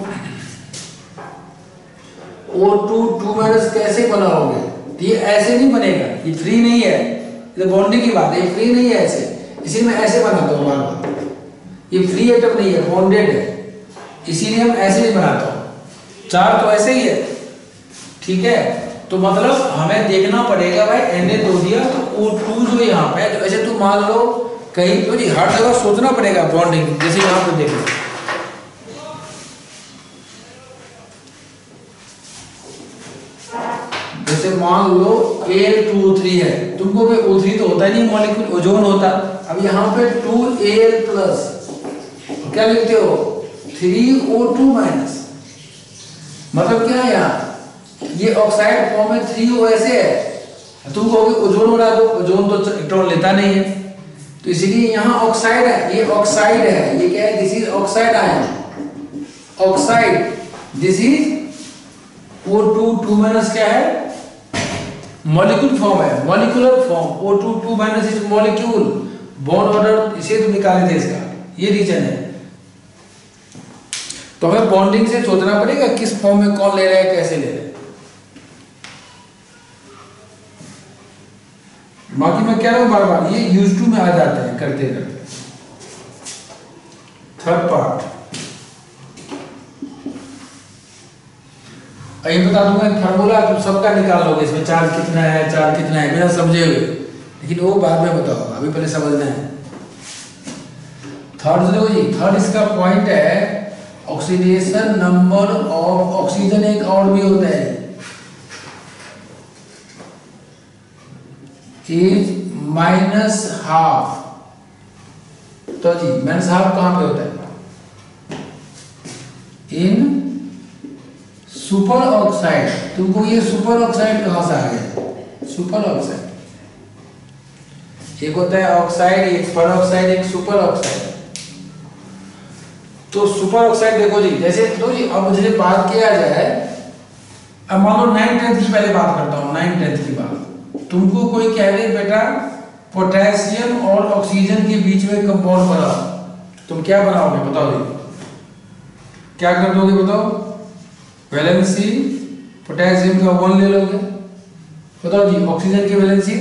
ओ टू टू माइनस कैसे बनाओगे, तो ये ऐसे नहीं बनेगा, ये फ्री नहीं है, ये बॉन्डिंग की बात है, ये फ्री नहीं है ऐसे, इसी में ऐसे बनाता हूँ बार बार, ये फ्री एटम नहीं है, बॉन्डेड है, इसीलिए हम ऐसे नहीं बनाता हूँ, चार तो ऐसे ही है, ठीक है, तो मतलब हमें देखना पड़ेगा भाई Na दो दिया तो ओ टू जो यहाँ पे, तो ऐसे तू मान लो कहीं तो जी हर जगह सोचना पड़ेगा बॉन्डिंग, जैसे यहाँ पे देख लो, जैसे मान लो ए टू ओ थ्री है, तुमको भी ओ थ्री तो होता ही नहीं मॉलिक्यूल, ओजोन होता, अब यहाँ पे टू ए एल प्लस, क्या लिखते हो थ्री ओ टू माइनस, मतलब क्या है यहाँ, ये ऑक्साइड फॉर्म में थ्री ओ ऐसे है, तुम कहोगे ओजोन उड़ा दो, ओजोन तो इलेक्ट्रॉन लेता नहीं है, तो इसीलिए यहाँ ऑक्साइड है, ये ऑक्साइड है, ये क्या है, this is oxide ion, oxide, this is O two two minus क्या है, मॉलिक्यूल फॉर्म है, molecular form, O two two minus is molecule, bond order इसे तो निकाले थे इसका, ये रीजन है, तो हमें बॉन्डिंग से सोचना पड़ेगा किस फॉर्म में कौन ले रहा है, कैसे ले रहा है, बाकी मैं कह रहा हूं बार बार ये यूज टू में आ जाते हैं करते करते। थर्ड पार्ट ये बता दूंगा, फार्मूला तुम सबका निकाल लोगे, इसमें चार्ज कितना है, चार्ज कितना है बिना समझे हुए, लेकिन वो बाद में बताओ, अभी पहले समझना है। थर्ड देखो जी, थर्ड इसका पॉइंट है ऑक्सीडेशन नंबर ऑफ ऑक्सीजन, एक और भी होता है इज माइनस हाफ, तो जी माइनस हाफ कहां पे होता है, इन सुपर ऑक्साइड, तुमको ये सुपर ऑक्साइड कहां से आ गया, सुपर ऑक्साइड, एक होता है ऑक्साइड, एक पर ऑक्साइड, एक सुपर ऑक्साइड, तो सुपर ऑक्साइड देखो जी, जैसे तो जी अब मुझे बात किया जाए, अब मान लो नाइन टेंथ की पहले बात करता हूं, नाइन टेंथ की बात, तुमको कोई कह दे बेटा पोटेशियम और ऑक्सीजन के बीच में कंपाउंड बनाओ, तुम क्या बनाओगे बताओ जी, क्या कर दोगे बताओ, वैलेंसी पोटेशियम का वन ले लोगे, बताओ जी ऑक्सीजन की वैलेंसी,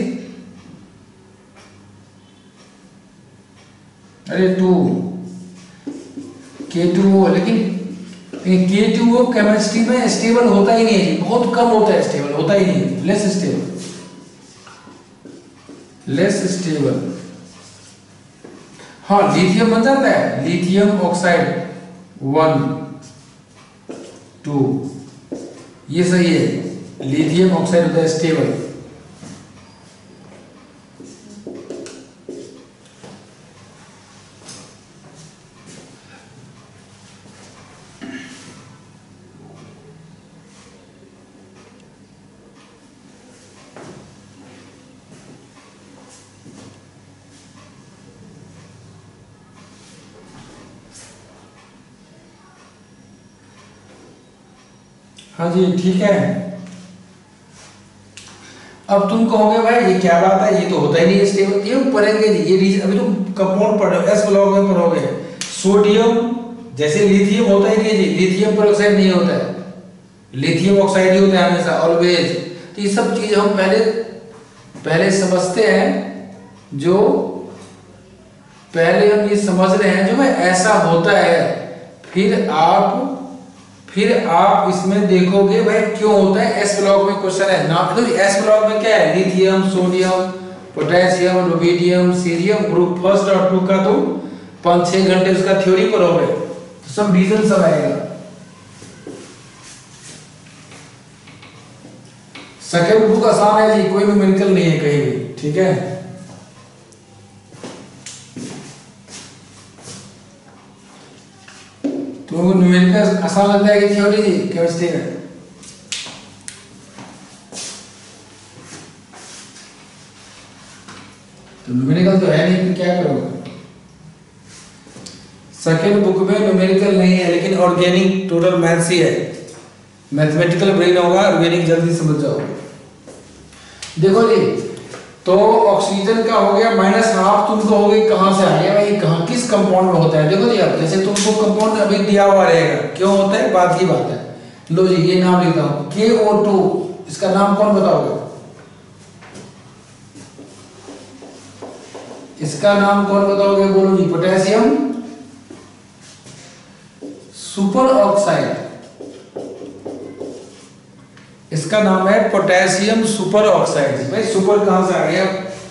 अरे टू के टू ओ, लेकिन के टू ओ केमिस्ट्री में स्टेबल होता ही नहीं है, बहुत कम होता है, स्टेबल होता ही नहीं, लेस स्टेबल, लेस स्टेबल। हाँ लिथियम बन जाता है, लिथियम ऑक्साइड वन टू, ये सही है, लिथियम ऑक्साइड होता है स्टेबल। हाँ जी ठीक है। अब तुम कहोगे भाई ये क्या बात है, ये तो होता ही नहीं है स्टेबल, ये पढ़ेंगे जी, ये रीजन अभी तुम कंपाउंड पढ़ रहे हो, एस ब्लॉक में पढ़ोगे। सोडियम जैसे लिथियम होता ही नहीं जी, लिथियम पर ऑक्साइड नहीं होता है, लिथियम ऑक्साइड ही होता है हमेशा ऑलवेज। तो ये सब चीज हम पहले पहले समझते हैं, जो पहले हम ये समझ रहे हैं जो भाई ऐसा होता है, फिर आप फिर आप इसमें देखोगे भाई क्यों होता है। एस ब्लॉक में क्वेश्चन है ना, तो एस ब्लॉक में क्या है, lithium, sodium, potassium, rubidium, cerium, group first और टू का तो पाँच छह घंटे उसका थ्योरी पढ़ोगे, तो सब रीजन सब आएगा। सेकंड बुक आसान है जी, कोई भी न्यूमेरिकल नहीं है कहीं भी, ठीक है। तो न्यूमेरिकल आसान लगता है कि थ्योरी जी केमिस्ट्री में? तो न्यूमेरिकल तो है नहीं, फिर क्या करोगे? सेकेंड बुक में न्यूमेरिकल नहीं है, लेकिन ऑर्गेनिक टोटल मैथ्स ही है, मैथमेटिकल ब्रेन होगा, ऑर्गेनिक जल्दी समझ जाओगे। देखो जी, तो ऑक्सीजन का हो गया माइनस हाफ, तुम कहोगे कहां से आ गया भाई, कहां किस कंपाउंड में होता है? देखो जी, अब जैसे तुमको कंपाउंड अभी दिया हुआ रहेगा, क्यों होता है बात की बात है। लो जी ये नाम लिखता हूं, के ओ टू, इसका नाम कौन बताओगे? इसका नाम कौन बताओगे, बोलो जी। पोटेशियम सुपर ऑक्साइड, इसका नाम है पोटेशियम सुपर ऑक्साइड। भाई सुपर कहां से आ गया?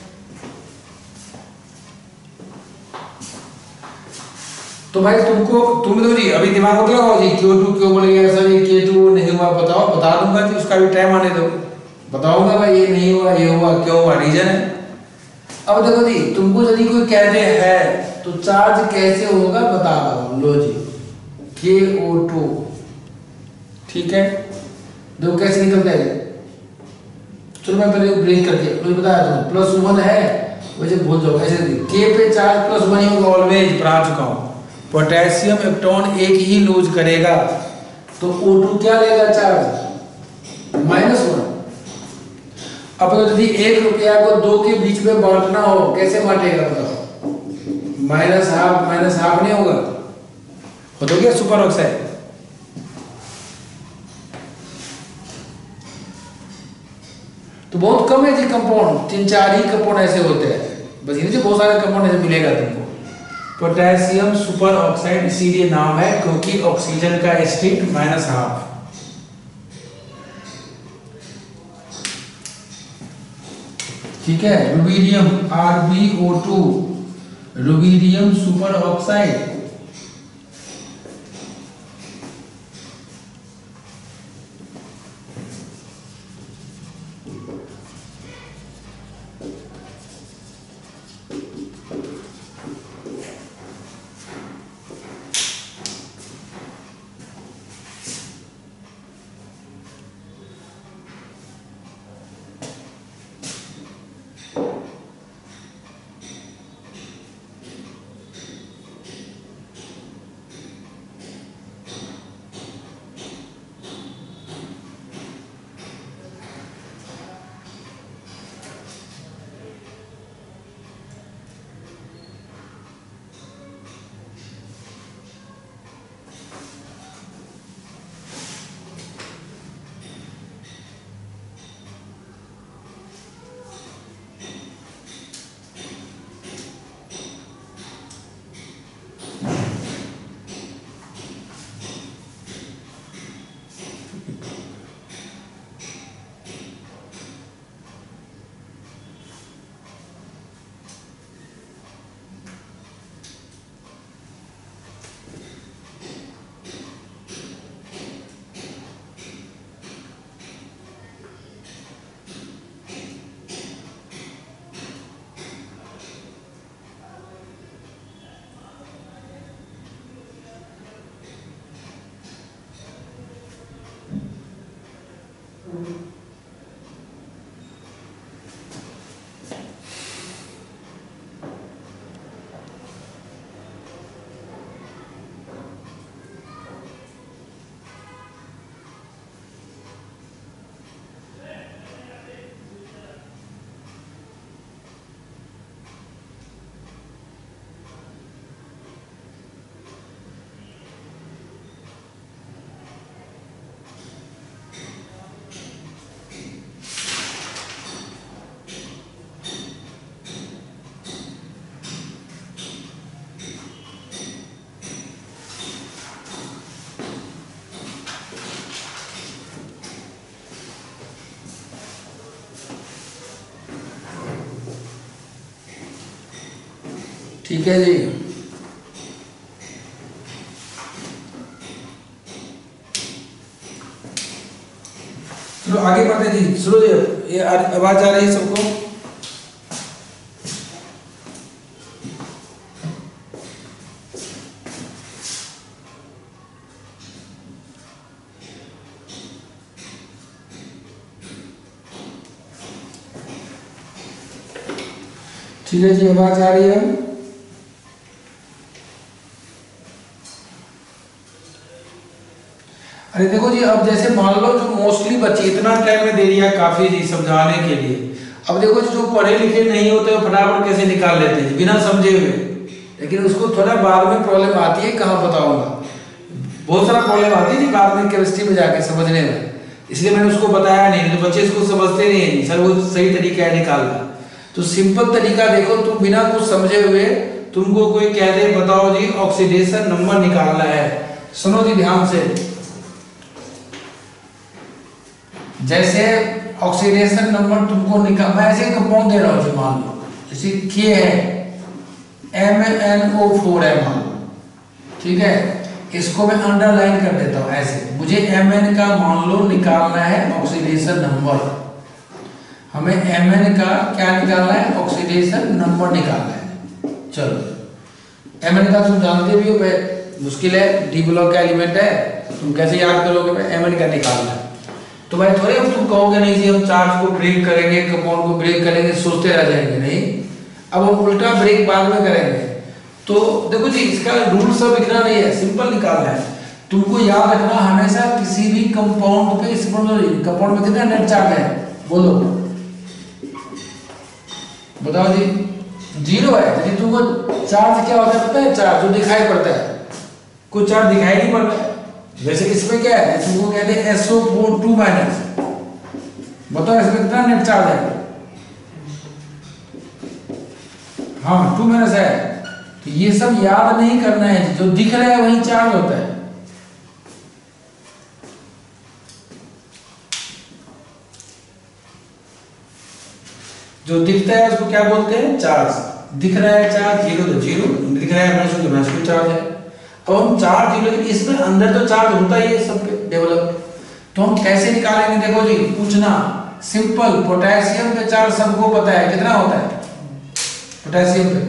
तो भाई तुमको तुम तो जी अभी दिमाग मत लगाओ जी, क्यू टू क्यों बोल गया सर, ये के टू नहीं हुआ, बताओ, बता दूंगा कि उसका भी टाइम आने दो, बताऊंगा भाई ये नहीं हुआ, ये हुआ, क्यों हुआ, रीजन है। अब देखो जी, तुमको यदि कोई कहते है तो चार्ज कैसे होगा बता दो, लो जी के ओ टू, ठीक है, देखो कैसे निकलता है। चलो मैं पहले ब्रेक कर दिया, मुझे बताया था प्लस वन है, वैसे भूल जाओ, ऐसे के पे चार्ज प्लस वन ही होगा ऑलवेज, पढ़ा चुका हूं। पोटेशियम इलेक्ट्रॉन एक ही लूज करेगा, तो ओ टू क्या लेगा चार्ज, माइनस वन। अब यदि एक रुपया को दो के बीच में बांटना हो, कैसे बांटेगा बताओ, माइनस हाफ माइनस हाफ नहीं होगा, हो तो गया सुपर ऑक्साइड। तो बहुत कम है जी कंपाउंड, तीन चार ही कंपाउंड ऐसे होते हैं, बस ये नहीं बहुत सारे कंपाउंड ऐसे मिलेगा तुमको। पोटेशियम सुपर ऑक्साइड इसीलिए नाम है क्योंकि ऑक्सीजन का स्टेट माइनस हाफ। ठीक है, rubidium R B O two, rubidium super oxide. ठीक है जी। चलो आगे बढ़ते जी। सुनो जी, ये आवाज आ रही है सबको? ठीक है जी, आवाज आ रही है? अरे देखो जी, अब जैसे मान लो जो मोस्टली बच्चे, इतना टाइम में दे दिया काफी जी समझाने के लिए। अब देखो जो पढ़े लिखे नहीं होते फटाफट कैसे निकाल लेते हैं बिना समझे हुए, लेकिन उसको थोड़ा बाद में प्रॉब्लम आती है। कहाँ बताऊंगा, बहुत सारा प्रॉब्लम आती है जी बाद में केमिस्ट्री में जाके समझने में, इसलिए मैंने उसको बताया नहीं। तो बच्चे इसको समझते नहीं है सर, वो सही तरीका है निकालना। तो सिंपल तरीका देखो, तुम बिना कुछ समझे हुए तुमको कोई कह दे बताओ जी ऑक्सीडेशन नंबर निकालना है, सुनो जी ध्यान से। जैसे ऑक्सीडेशन नंबर तुमको निकाल, मैं ऐसे कंपाउंड दे रहा हूँ जी, मान लो जैसे के है एम एन ओ फोर है मान लो, ठीक है। इसको मैं अंडरलाइन कर देता हूँ ऐसे, मुझे एम एन का मान लो निकालना है ऑक्सीडेशन नंबर। हमें एम एन का क्या निकालना है, ऑक्सीडेशन नंबर निकालना है। चलो एम एन का तुम जानते भी हो, मुश्किल है, डी ब्लॉक का एलिमेंट है, तुम कैसे याद करोगे भाई एम एन का निकालना है। तो भाई थोड़े अब तुम कहोगे नहीं जी हम चार्ज को ब्रेक करेंगे, कंपाउंड को ब्रेक करेंगे, सोचते रह जाएंगे, नहीं। अब हम उल्टा ब्रेक बाद में करेंगे। तो देखो जी इसका रूल सब लिखना नहीं है, सिंपल निकालना है। तुमको याद रखना हमेशा किसी भी कंपाउंड पे, कंपाउंड में कितना नेट चार्ज है बोलो, बताओ जी। जीरो है। यदि तुमको चार्ज क्या होता है पता है, चार्ज जो दिखाई पड़ता है, कोई चार्ज दिखाई नहीं पड़ता है। जैसे इसमें क्या है, तुमको कहते हैं S O four two minus, बताओ इसमें कितना नेट चार्ज है, हाँ टू माइनस है। तो ये सब याद नहीं करना है, जो दिख रहा है वही चार्ज होता है। जो दिखता है उसको क्या बोलते हैं, चार्ज। दिख रहा है चार्ज जीरो तो जीरो, दिख रहा है माइनस तो माइनस को चार्ज है। अब हम चार्ज जीरो, लेकिन इसमें अंदर तो चार्ज होता ही है सब पे डेवलप। तो हम कैसे निकालेंगे, देखो जी पूछना सिंपल। पोटेशियम पे चार्ज सबको पता है कितना होता है, पोटेशियम पे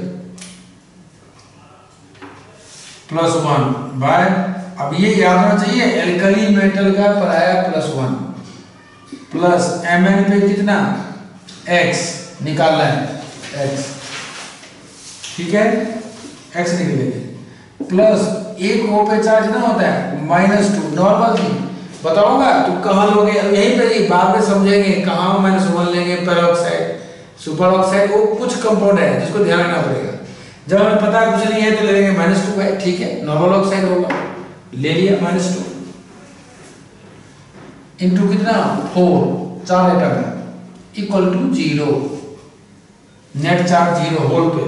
प्लस वन बाय, अब ये याद होना चाहिए एल्कली मेटल का पराया plus one, plus M N पे कितना एक्स निकालना है, एक्स, ठीक है, एक्स निकलेगा। प्लस एक ओ पे चार्ज ना होता है माइनस टू, नॉर्मल थी बताऊंगा तुम कहाँ लोगे, यहीं पे ही बाद में समझेंगे कहाँ माइनस वन लेंगे, पेरोक्साइड सुपर ऑक्साइड, वो कुछ कंपाउंड है जिसको ध्यान रखना पड़ेगा। जब हमें पता कुछ नहीं है तो ले लेंगे माइनस टू है, ठीक है, नॉर्मल ऑक्साइड होगा, ले लिया माइनस टू इंटू कितना फोर, चार एटम है, equal to zero, net charge zero whole पे।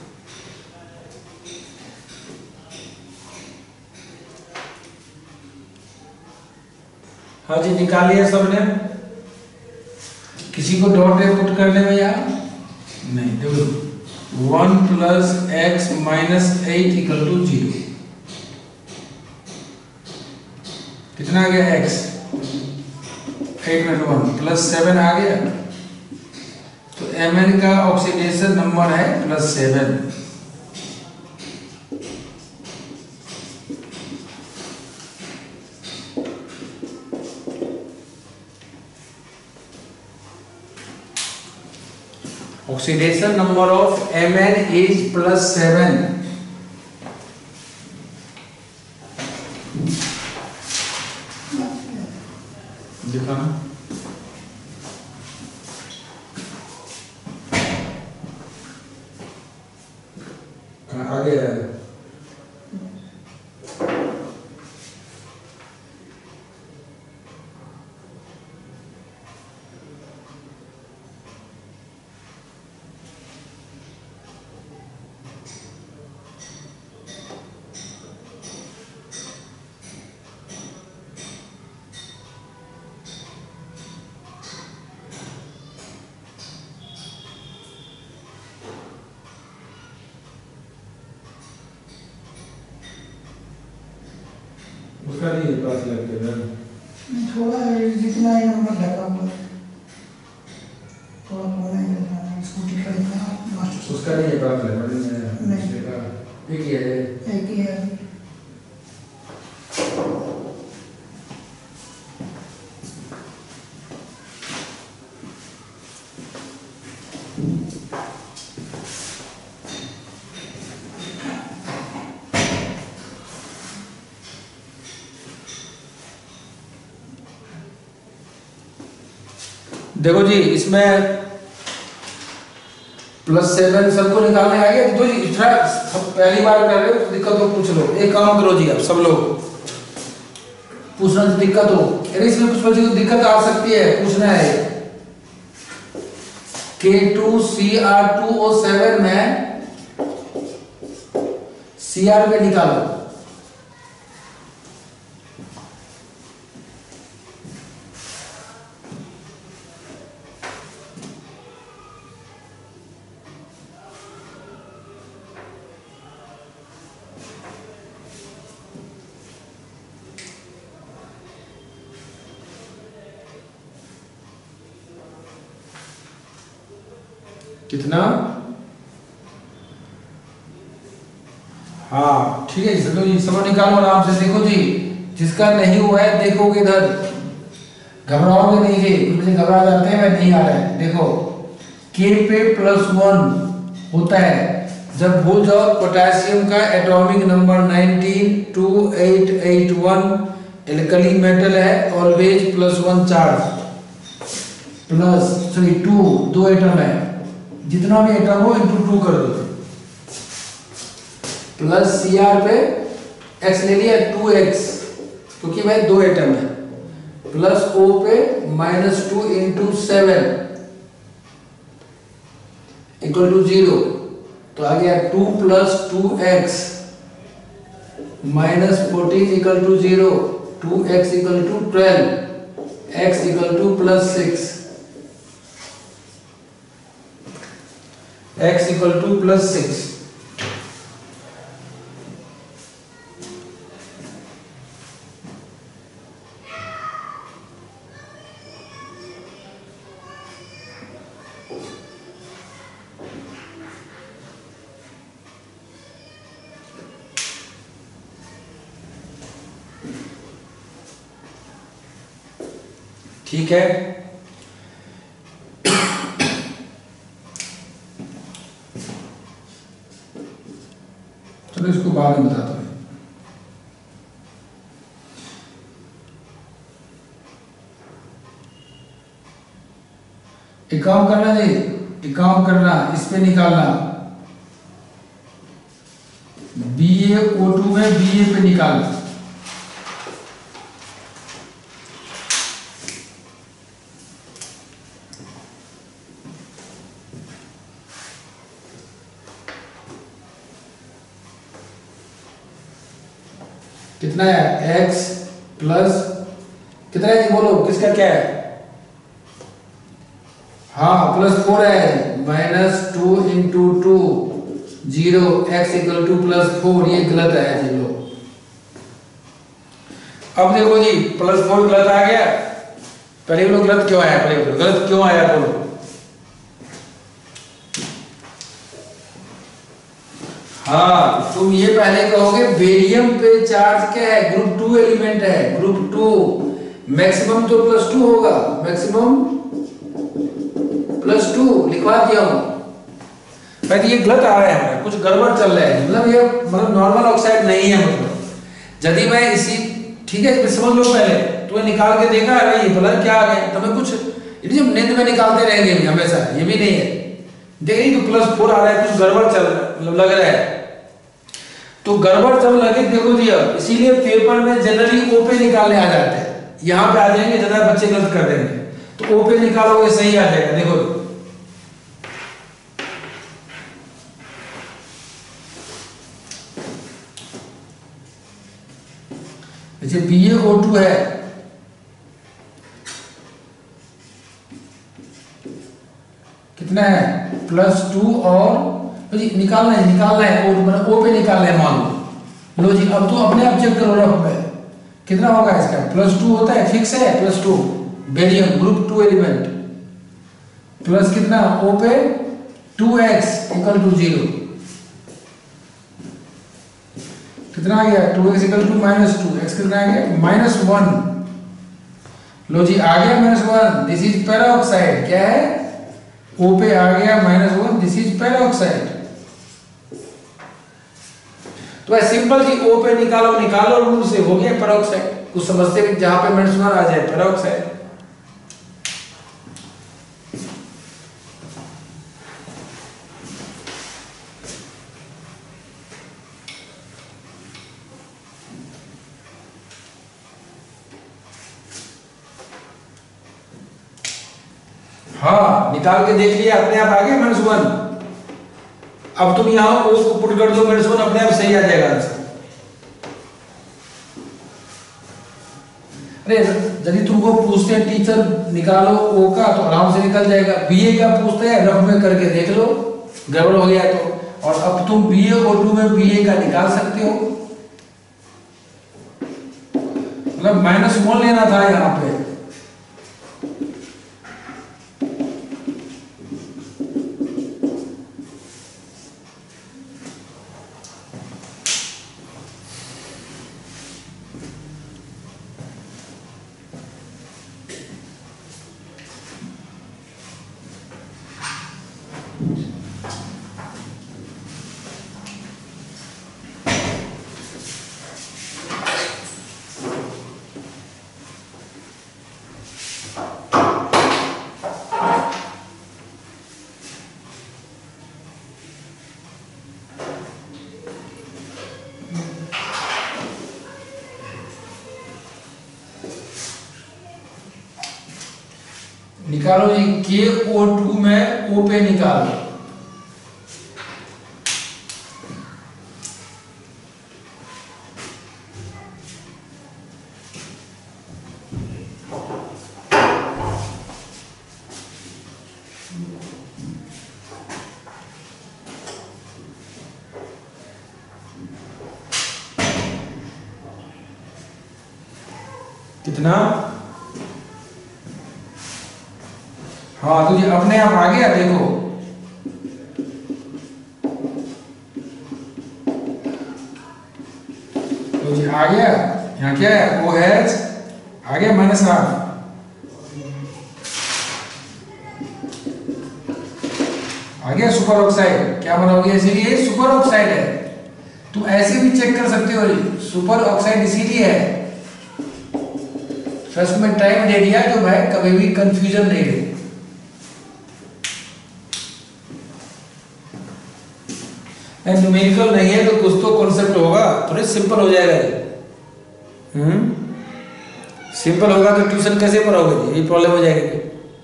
हाँ जी निकाल लिया सबने, किसी को डॉट पुट करने में यहाँ नहीं, देखो one plus X minus eight equal to zero, कितना आ गया एक्स, एट में वन प्लस सेवन आ गया, तो एम एन का ऑक्सीडेशन नंबर है plus seven. Oxidation number of Mn is plus seven. दिखाना आगे है। उसका नहीं पास लग गया थोड़ा जितना ही नंबर लगा हुआ है थोड़ा थोड़ा ही लगा है स्कूटी का इतना मास्टर उसका नहीं पास लगा मैंने नहीं। देखा एक ही है एक ही है देखो जी इसमें प्लस सेवन सबको निकालने आ गया तो जी इतना सब पहली बार कर रहे हो तो दिक्कत हो पूछ लो एक काम करो जी आप सब लोग पूछना तो दिक्कत हो अरे इसमें कुछ बच्चे को दिक्कत आ सकती है पूछना है K two C R two O seven में सी आर पे निकालो कितना हाँ ठीक है चलो जी समझ निकालो आराम से देखो जी जिसका नहीं हुआ है देखोगे इधर घबराओगे नहीं जी कुछ बच्चे घबरा जाते हैं मैं नहीं आ रहा है देखो के पे प्लस वन होता है जब भूल जाओ पोटेशियम का atomic number nineteen two eight eight one alkali metal है always plus one charge plus sorry two दो एटम है जितना भी एटम हो इनटू टू कर दो प्लस सी आर पे एक्स ले लिया टू एक्स क्योंकि भाई दो एटम है प्लस ओ पे minus two into seven equal to zero तो आ गया two plus two X minus fourteen equal to zero two X equal to twelve X equal to plus six x equal to plus six ठीक है चलो इसको बाद में बताता हूँ एक काम करना जी एक काम करना इस पे निकालना बी ए ओ टू में बी ए पे निकालना कितना है x प्लस कितना है जी बोलो किसका क्या है हाँ प्लस फोर है minus two into two zero X equal to plus four ये गलत है जी लोग अब देखो जी प्लस फोर गलत आ गया पहले बोलो गलत क्यों आया पहले बोलो गलत क्यों आया बोलो हाँ तुम ये पहले कहोगे बेरियम पे चार्ज क्या है ग्रुप टू एलिमेंट है ग्रुप टू मैक्सिमम तो प्लस टू होगा मैक्सिमम प्लस टू लिखवा दिया हूं पर ये गलत आ रहा है हमारा कुछ गड़बड़ चल रहा है मतलब ये मतलब नॉर्मल ऑक्साइड नहीं है मतलब यदि मैं इसी ठीक है समझ लो पहले तो निकाल के देखा अरे ये ब्लर क्या आ गया तो मैं कुछ जब नींद में निकालते रहेंगे हमेशा ये भी नहीं है देखिए तो प्लस फोर आ रहा है कुछ गड़बड़ चल मतलब लग रहा है तो गड़बड़ जब लगे देखो जी अब इसीलिए पेपर में जनरली ओ पे निकालने आ जाते हैं यहाँ पे आ जाएंगे ज्यादा बच्चे गलत कर देंगे तो ओ पे निकालोगे सही आ जाएगा देखो जैसे बी ए ओ टू है कितना है प्लस टू और तो जी निकालना है निकालना है ओ मतलब ओ पे निकालना है मान लो लो जी अब तो अपने आप चेक करो रफ में कितना होगा इसका, प्लस टू होता है, फिक्स है plus two, barium group two element, plus कितना ओ पे two X equal to zero, कितना आ गया two X equal to minus two, X कितना आ गया माइनस वन। लो जी आ गया minus one, this is peroxide, क्या है ओ पे आ गया minus one, this is peroxide. तो ऐसे सिंपल जी ओ पे निकालो निकालो रूल से हो गया पेरोक्साइड। कुछ समझते कि जहां पे माइनस वन आ जाए पेरोक्साइड। हाँ निकाल के देख लिया, अपने आप आ गया माइनस वन। अब तुम यहां ओ को पुट कर दो माइनस वन, अपने आप सही आ जाएगा आंसर। अरे यदि तुमको पूछते हैं टीचर निकालो ओ का तो आराम से निकल जाएगा, बीए का पूछते हैं रफ में करके देख लो, गड़बड़ हो गया तो। और अब तुम बीए और टू में बीए का निकाल सकते हो, मतलब माइनस वन लेना था यहाँ पे। निकालो जी के ओ टू में ओ पे निकालो, कितना। हाँ तो जी अपने आप आ गया देखो, तो जी आ गया यहाँ क्या है ओ एच आ गया माइनस हाफ, आ गया सुपर ऑक्साइड। क्या बना हो गया, इसीलिए सुपर ऑक्साइड है। तुम ऐसे भी चेक कर सकते हो, सुपर ऑक्साइड इसीलिए है। फर्स्ट में टाइम दे दिया जो भाई कभी भी कंफ्यूजन नहीं रहे। न्यूमेरिकल नहीं है तो कुछ तो कॉन्सेप्ट होगा, थोड़े सिंपल हो जाएगा ये। हम्म सिंपल होगा तो ट्यूशन कैसे पढ़ाओगे जी, ये प्रॉब्लम हो जाएगी।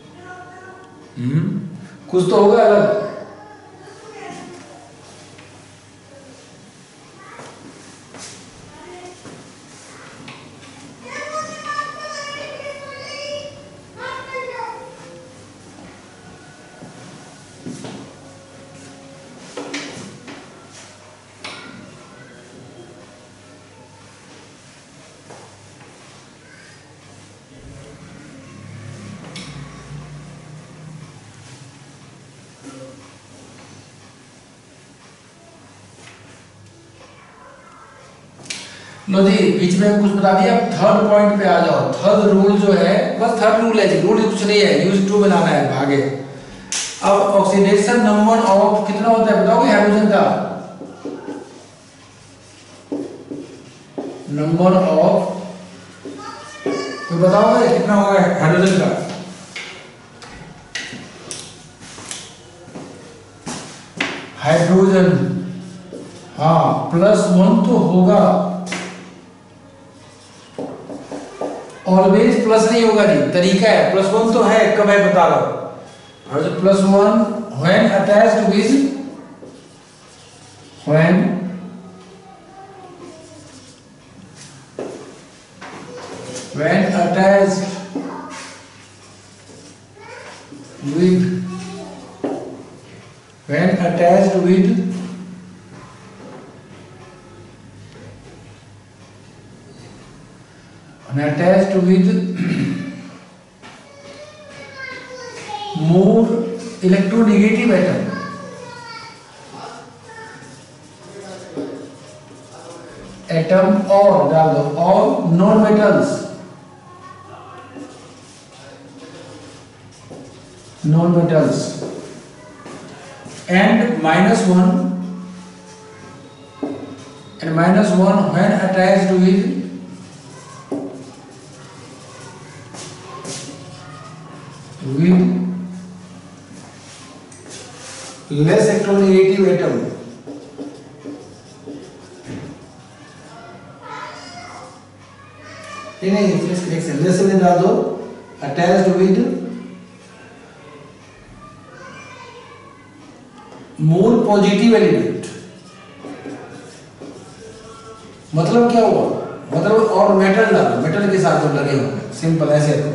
हम्म कुछ तो होगा अलग। लो जी बीच में कुछ बता दिया, थर्ड पॉइंट पे आ जाओ। थर्ड रूल जो है बस थर्ड रूल है जी, रूल कुछ नहीं है, यूज टू में लाना है आगे। अब ऑक्सीडेशन नंबर ऑफ कितना होता है बताओगे हाइड्रोजन का, नंबर ऑफ तो बताओगे कितना होगा हाइड्रोजन का। हाइड्रोजन हाँ प्लस वन तो होगा, ऑलवेज प्लस नहीं होगा जी, तरीका है। प्लस वन तो है, कब है बता रहा हूं। Plus one when attached with when when attached with when attached with and attached with more electronegative atom. Atom or डाल दो or non-metals, non-metals and minus one and minus one when attached with with less electronegative atom. नहीं नहीं less less में डाल दो attached with more positive element. मतलब क्या हुआ, मतलब और मेटल डालो, मेटल के साथ जो लगे होंगे, सिंपल ऐसे करो।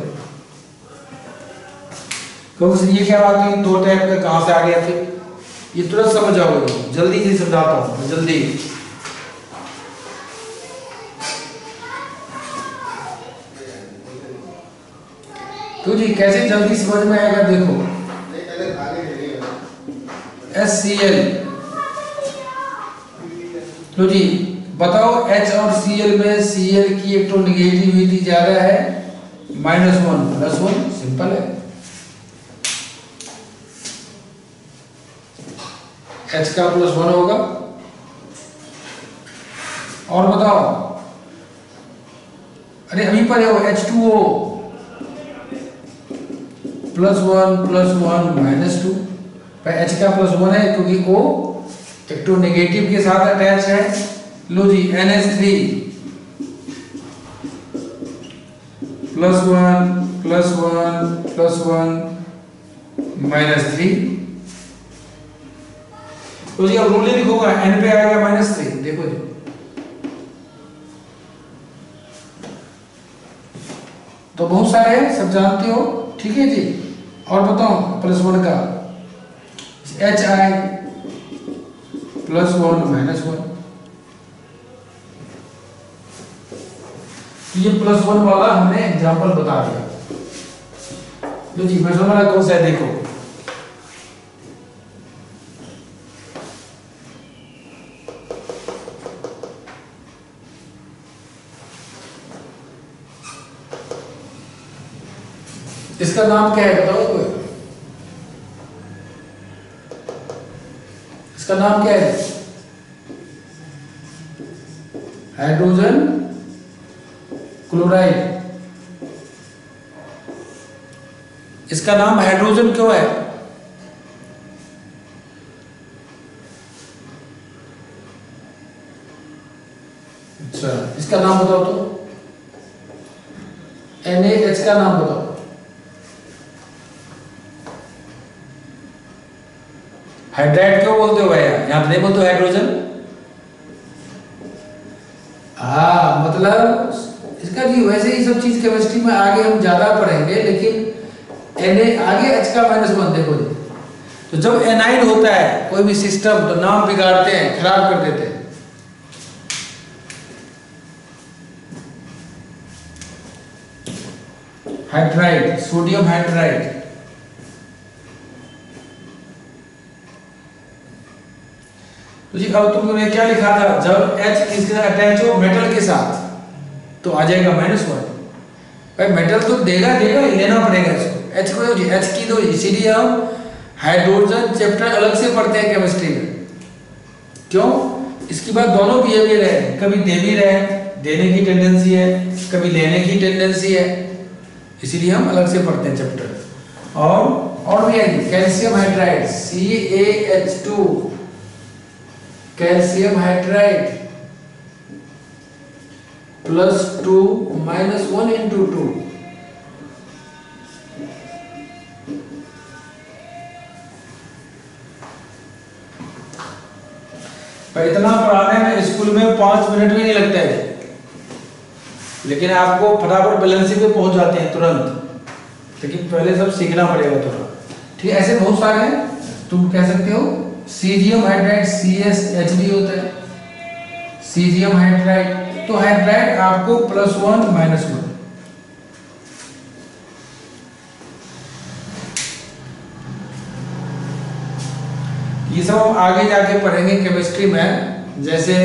क्योंकि ये क्या बात है, दो टाइप का कहां से आ गया थे, ये तुरंत समझ जाओगे, जल्दी से समझाता हूं जल्दी। तो जी कैसे जल्दी समझ में आएगा, देखो एस सी एल, तो जी बताओ H और Cl में Cl की इलेक्ट्रोनेगेटिविटी ज्यादा है, minus one plus one, simple है। H का प्लस वन होगा। और बताओ, अरे अभी पर है वो H two O plus one plus one minus two, H का प्लस वन है क्योंकि O इलेक्ट्रोनेगेटिव के साथ अटैच है। लो जी N H three plus one plus one plus one minus three. तो जी अब रूल लिखूंगा, एन पे आएगा माइनस थ्री, देखो जी तो बहुत सारे हैं, सब जानते हो, ठीक है जी। और बताओ प्लस वन का H I plus one minus one, ये प्लस वन वाला हमने एग्जांपल बता दिया। लो जी प्लस वन वाला कौन सा है, देखो इसका नाम क्या है, बताओ कोई, इसका नाम क्या है, हाइड्रोजन क्लोराइड। इसका नाम हाइड्रोजन क्यों है, अच्छा इसका नाम बताओ तो, एन ए एच का नाम बताओ। हाइड्राइड क्यों बोलते हो भैया, यहां नहीं बोलते हाइड्रोजन। हाँ मतलब इसका जी वैसे ही सब चीज केमिस्ट्री में आगे हम ज्यादा पढ़ेंगे, लेकिन Na आगे H का माइनस वन देखो जी, तो जब एनाइन होता है कोई भी सिस्टम तो नाम बिगाड़ते हैं, खराब कर देते हैं। हाइड्राइड, सोडियम हाइड्राइड, तो जी अब तुमने क्या लिखा था, जब H किसके साथ अटैच हो, मेटल के साथ, तो आ जाएगा माइनस वन। भाई मेटल तो देगा देगा लेना पड़ेगा इसको, H को जी H की दो, इसीलिए हम हाइड्रोजन चैप्टर अलग से पढ़ते हैं केमिस्ट्री में। क्यों, इसके बाद दोनों बिहेवियर है, कभी दे भी रहे, देने की टेंडेंसी है, कभी लेने की टेंडेंसी है, इसीलिए हम अलग से पढ़ते हैं चैप्टर। और और भी है calcium hydride, C A H two, calcium hydride plus two minus one into two, इतना पढ़ाने में स्कूल में पांच मिनट भी नहीं लगता है, लेकिन आपको फटाफट बैलेंसिंग पे पहुंच जाते हैं तुरंत, लेकिन पहले सब सीखना पड़ेगा थोड़ा, ठीक है। ऐसे बहुत सारे हैं, तुम कह सकते हो caesium hydride, C S H D होता है सीजियम हाइड्राइड, तो हाइड्राइड आपको प्लस वन माइनस वन, ये सब हम आगे जाके पढ़ेंगे केमिस्ट्री में। जैसे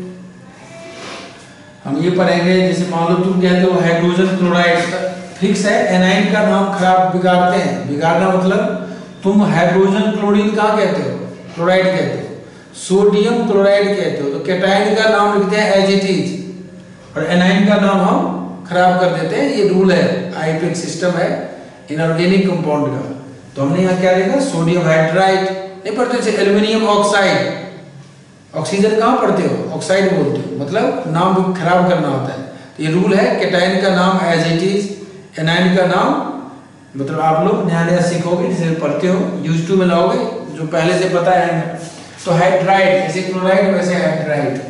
हम ये पढ़ेंगे, जैसे मान लो तुम कहते हो हाइड्रोजन क्लोराइड फिक्स है, एनाइन का नाम खराब बिगाड़ते हैं। बिगाड़ना मतलब तुम हाइड्रोजन क्लोरीन कहाँ कहते हो, क्लोराइड कहते हो, सोडियम क्लोराइड कहते हो, तो कैटाइन का नाम लिखते हैं एज इट इज और एनाइन का नाम हम खराब कर देते हैं। ये रूल है, आईपीएक सिस्टम है इनऑर्गेनिक कंपाउंड का। तो हमने यहाँ क्या लिखा, सोडियम हाइड्राइड नहीं पढ़ते, जैसे एल्यूमिनियम ऑक्साइड, ऑक्सीजन कहाँ पढ़ते हो, ऑक्साइड बोलते हो, मतलब नाम भी खराब करना होता है। तो ये रूल है, कैटाइन का नाम एज इट इज, एनाइन का नाम मतलब आप लोग नया नया सीखोगे, जैसे पढ़ते हो यूज टू में लाओगे, जो पहले से पता है। तो हाइड्राइड जैसे क्लोराइड वैसे हाइड्राइड।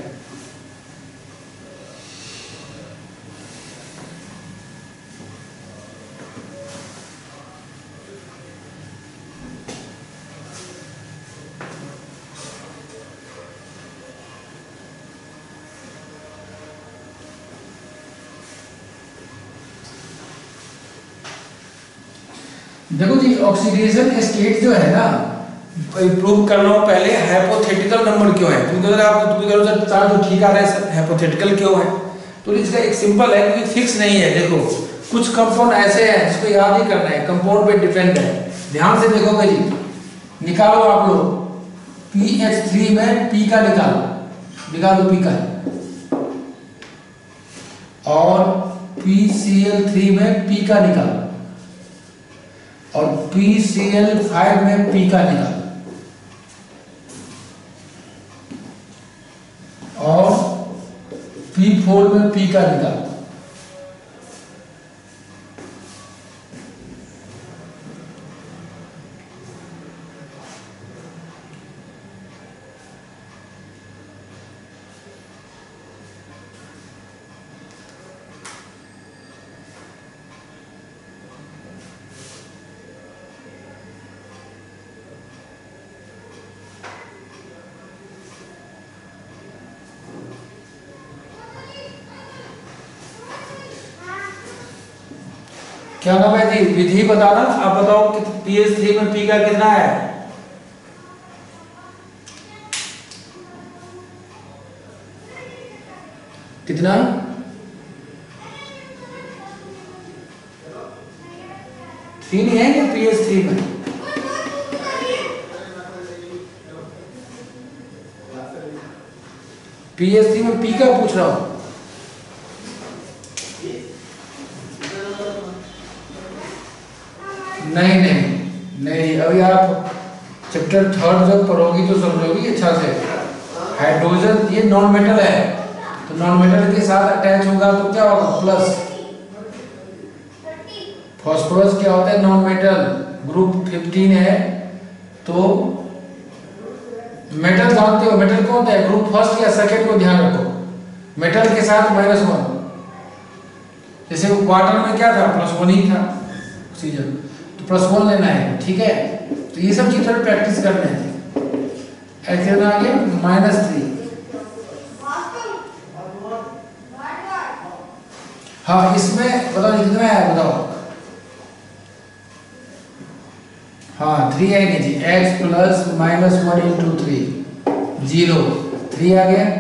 देखो जी, ऑक्सीडेशन स्टेट जो है ना, प्रूव कर लो पहले हाइपोथेटिकल नंबर क्यों है, क्योंकि अगर आप तुम करो सर चार तो ठीक आ रहा है, हाइपोथेटिकल क्यों है, तो इसका एक सिंपल है, क्योंकि फिक्स नहीं है। देखो कुछ कंपाउंड ऐसे हैं जिसको याद ही करना है, कंपाउंड पे डिपेंड है। ध्यान से देखोगे जी, निकालो आप लोग पी एच थ्री में पी का निकालो, निकालो पी का, और पी सी एल थ्री में पी का निकालो, और पी सी एल फाइव में पी का निकालो, और पी फोर में पी का निकालो। क्या नाम है जी, विधि बताना। आप बताओ कि पी एच थ्री में पी का कितना है, कितना, तीन है क्या पी एच थ्री में? पी एच थ्री में पी का पूछ रहा हूं। नहीं नहीं नहीं, अभी आप चैप्टर थर्ड जब पढ़ोगी तो समझोगी अच्छा से। हाइड्रोजन ये नॉन मेटल है, तो नॉन मेटल के साथ अटैच होगा तो क्या होगा, प्लस। फास्फोरस क्या होता है, नॉन मेटल, ग्रुप फिफ्टीन है। तो मेटल जानते हो, मेटल कौन होता है, ग्रुप फर्स्ट या सेकंड को ध्यान रखो, मेटल के साथ माइनस वन। जैसे वो वाटर में क्या था, प्लस वन ही था ऑक्सीजन, प्लस वन लेना है, ठीक है। तो ये सब चीज़ प्रैक्टिस करने हैं। ऐसे ना आगे माइनस थ्री, हाँ इसमें बताओ कितना है, बताओ। हाँ थ्री है नहीं जी, X plus minus one into three, zero, three आ गया।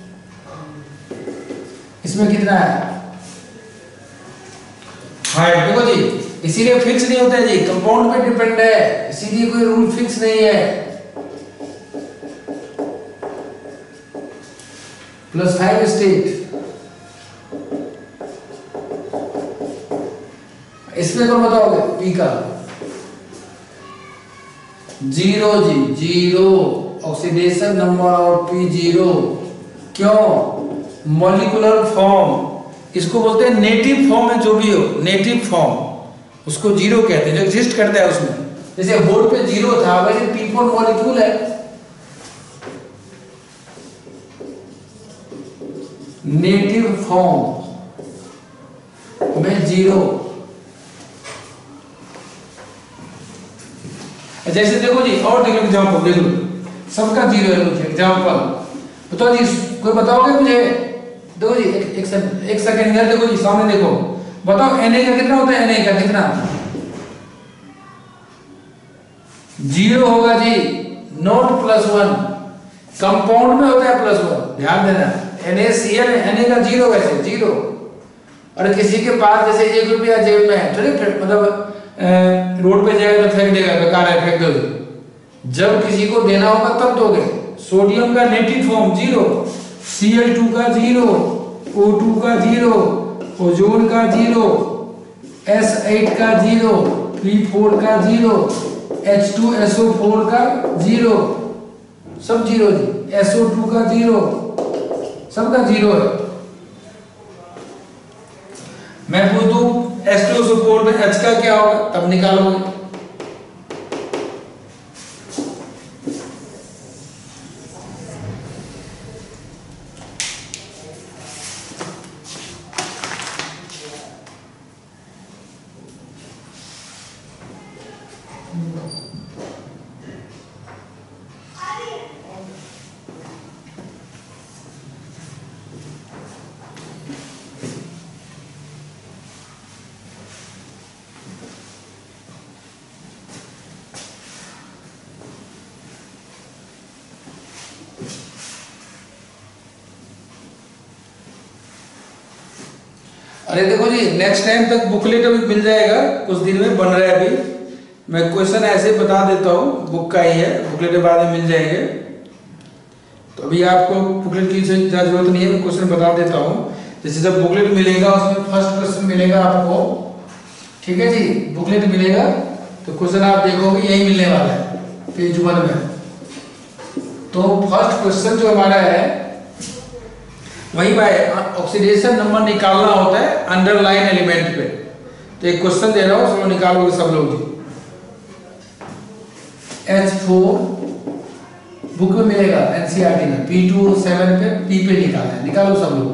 इसमें कितना है, हाँ देखो जी, इसीलिए फिक्स नहीं होता है जी, कंपाउंड पे डिपेंड है, इसीलिए कोई रूल फिक्स नहीं है। प्लस फाइव स्टेट, इसमें कौन बताओगे, पी का जीरो जी, zero oxidation number of P zero. क्यों, मॉलिक्यूलर फॉर्म, इसको बोलते हैं नेटिव फॉर्म है, जो भी हो नेटिव फॉर्म उसको जीरो कहते हैं, जो एग्जिस्ट करता है उसमें। जैसे बोर्ड पे जीरो था, वैसे पी फोर मॉलिक्यूल है, नेटिव फॉर्म में जीरो। जैसे देखो जी, और देखो एग्जाम्पल, देख लो सबका जीरो है, कुछ एग्जाम्पल बताओ जी, कोई बताओगे मुझे। देखो जी एक एक सेकंड, एक सेकंड इधर देखो जी, सामने देखो, बताओ Na का कितना होता है, Na का कितना, जीरो होगा जी, नॉट प्लस वन, कंपाउंड में होता है प्लस वन, ध्यान देना। NaCl Na का जीरो वैसे जीरो, और किसी के पास जैसे एक रुपया जेब में है, ठीक, मतलब रोड पे जाएगा तो फेंक देगा, बेकार है फेंक दो। जब किसी को देना होगा तब दोगे। सोडियम का native form zero, C L two का जीरो, ओ टू का जीरो, ओजोन का जीरो, एस एट का जीरो, पी फोर का zero, H two S O four का जीरो, सब जीरो जी। एस ओ टू का जीरो, सबका जीरो है। मैं पूछ दूं H two S O four में H का क्या होगा, तब निकालोगे। अरे देखो जी, नेक्स्ट टाइम तक बुकलेट अभी मिल जाएगा, कुछ दिन में बन रहा है। अभी मैं क्वेश्चन ऐसे बता देता हूँ, बुक का ही है, बुकलेट के बाद में मिल जाएंगे। तो अभी आपको बुकलेट की जरूरत नहीं है, मैं क्वेश्चन बता देता हूँ। जैसे जब बुकलेट मिलेगा उसमें फर्स्ट क्वेश्चन मिलेगा आपको, ठीक है जी, बुकलेट मिलेगा तो क्वेश्चन आप देखोगे यही मिलने वाला है पेज वन में। तो फर्स्ट क्वेश्चन जो हमारा है वही बाय ऑक्सीडेशन नंबर निकालना होता है अंडरलाइन एलिमेंट पे। तो एक क्वेश्चन दे रहा हूँ, सब निकालोगे सब लोग जी। एच फोर बुक में मिलेगा एनसीईआरटी में, पी टू सेवन पे पी पे निकालना है, निकालो सब लोग।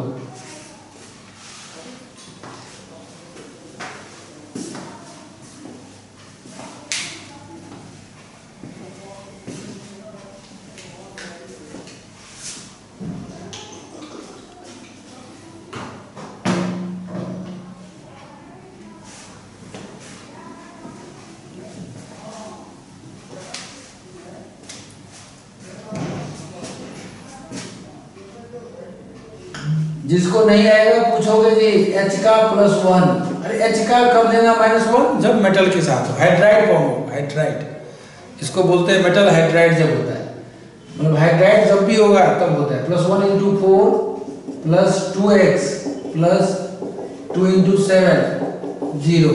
जिसको नहीं आएगा पूछोगे जी H का प्लस वन। अरे H का कब लेना माइनस वन, जब मेटल के साथ हो, हाइड्राइड फॉर्म हो, हाइड्राइड इसको बोलते हैं, मेटल हाइड्राइड जब होता है, मतलब हाइड्राइड जब भी होगा तब होता है। Plus one into four plus two X plus two into seven zero,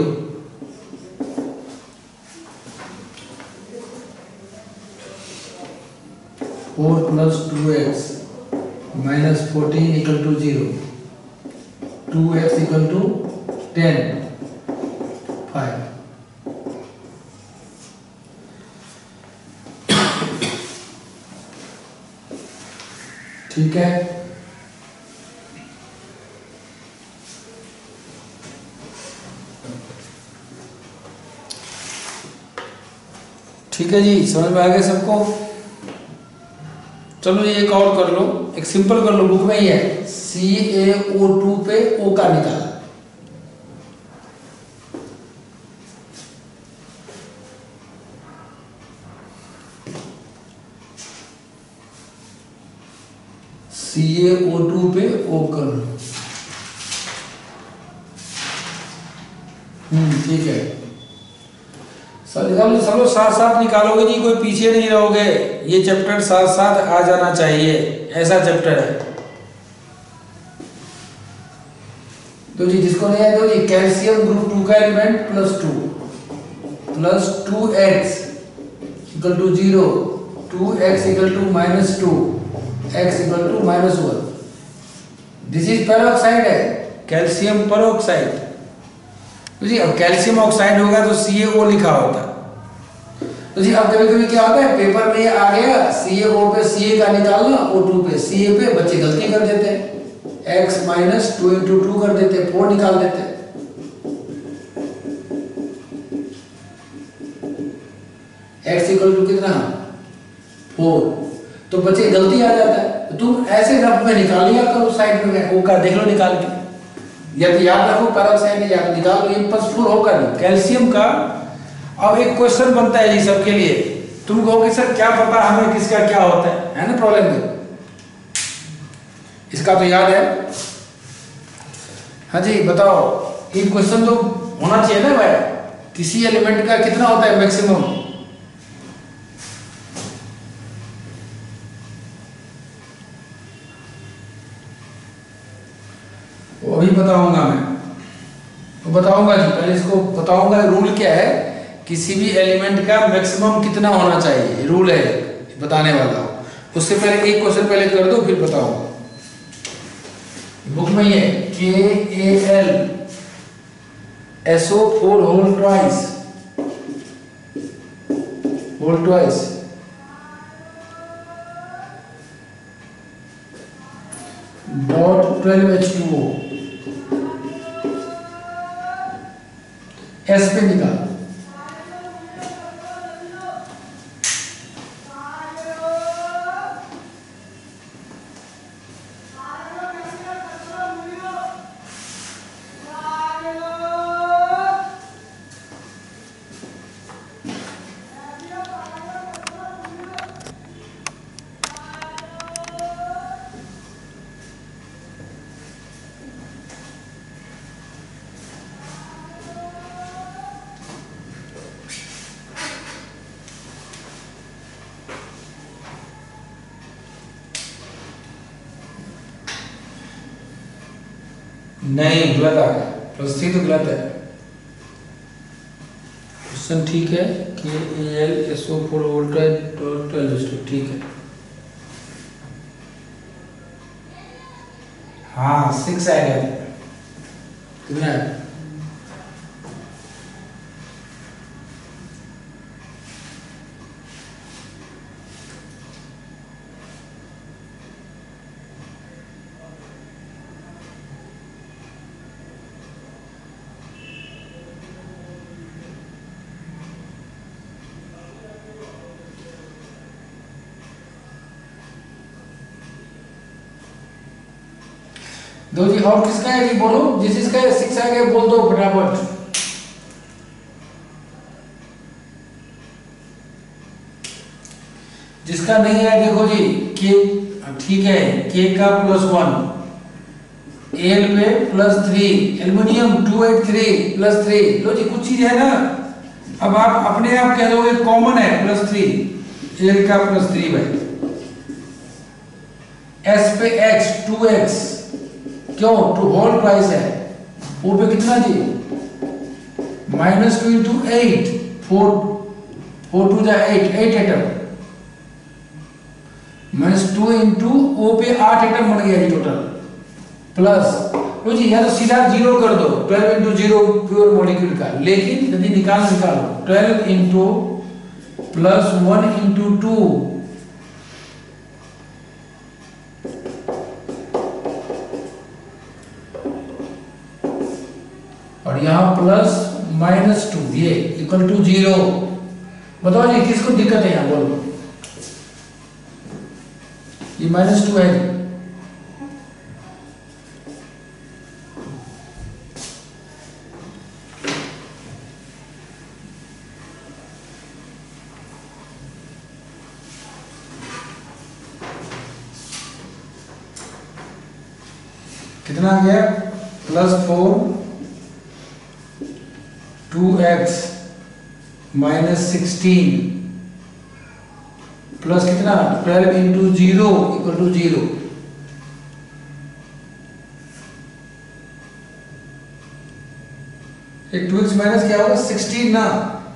four plus two X minus fourteen equal to zero, two X equal to ten, five. ठीक है, ठीक है जी, समझ में आ गया सबको। चलो ये एक और कर लो, एक सिंपल कर लो, बुक में ही है। सी ए ओ टू पे ओ का निकाला, सी ए ओ टू पे ओ कर लो। हम्म ठीक है, सब निकालो, सब लोग साथ साथ निकालोगे जी, कोई पीछे नहीं रहोगे। ये चैप्टर साथ साथ आ जाना चाहिए, ऐसा चैप्टर है। तो जी जिसको नहीं आया तो ये कैल्शियम ग्रुप टू का element plus two plus two X equal to zero, two X equal to minus two, X equal to minus one. This is peroxide है, कैल्शियम पेरोक्साइड। तो जी अब कैल्शियम ऑक्साइड होगा तो सी ए ओ लिखा होता। तो जी अब कभी कभी क्या होता है पेपर में आ गया सी ए ओ पे सी ए का निकालना, ओ टू पे सी ए पे बच्चे गलती कर देते हैं, x minus two into two कर देते, फोर निकाल देते। x इक्वल टू कितना, फोर, तो बच्चे गलती आ जाता है। तो तुम ऐसे रफ में निकाल लिया करो, साइड में ओ का देख लो निकाल के, या तो याद रखो पेरोक्साइड या निकाल लो, ये प्लस फोर होगा नहीं कैल्शियम का। अब एक क्वेश्चन बनता है जी सबके लिए, तुम कहोगे सर क्या पता हमें किसका क्या होता है, है ना प्रॉब्लम में। इसका तो याद है। हाँ जी बताओ, ये क्वेश्चन तो होना चाहिए ना भाई, किसी एलिमेंट का कितना होता है मैक्सिमम। वो अभी बताऊंगा मैं, तो बताऊंगा जी, पहले इसको बताऊंगा रूल क्या है, किसी भी एलिमेंट का मैक्सिमम कितना होना चाहिए, रूल है बताने वाला हूं। उससे पहले एक क्वेश्चन पहले कर दो फिर बताऊंगा। बुक में ये K A L S O four whole twice whole twice dot twelve H two O S पे निकाल। नहीं गलत आ गया, प्लस थ्री तो गलत है। क्वेश्चन ठीक है कि A L S O four voltage twelve ठीक है। हाँ सिक्स आ गया, कितना है? दो जी, और किसका है जी बोलो, जिस जिसका है सिक्स आ गया बोल दो फटाफट। जिसका नहीं है देखो जी, के ठीक है, के का प्लस वन, एल पे plus three, aluminium two eight three plus three. लो जी कुछ चीज है ना, अब आप अपने आप कह दोगे कॉमन है प्लस थ्री, एल का प्लस थ्री भाई। एस पे एक्स टू एक्स, क्यों टू होल प्राइस है, वो पे कितना जी minus two into eight, four four two जा eight, eight atom minus two into O पे आठ एटम बन गया जी टोटल, प्लस तो जी या तो सीधा जीरो कर दो, twelve into zero pure molecule का, लेकिन यदि निकाल निकालो twelve into plus one into two, और यहां प्लस माइनस टू, ये इक्वल टू जीरो। बताओ जी किसको दिक्कत है यहां बोलो, ये माइनस टू है, कितना आ गया plus four two X minus sixteen plus कितना twelve into zero equal to zero. एक टू एक्स माइनस क्या होगा सिक्सटीन ना,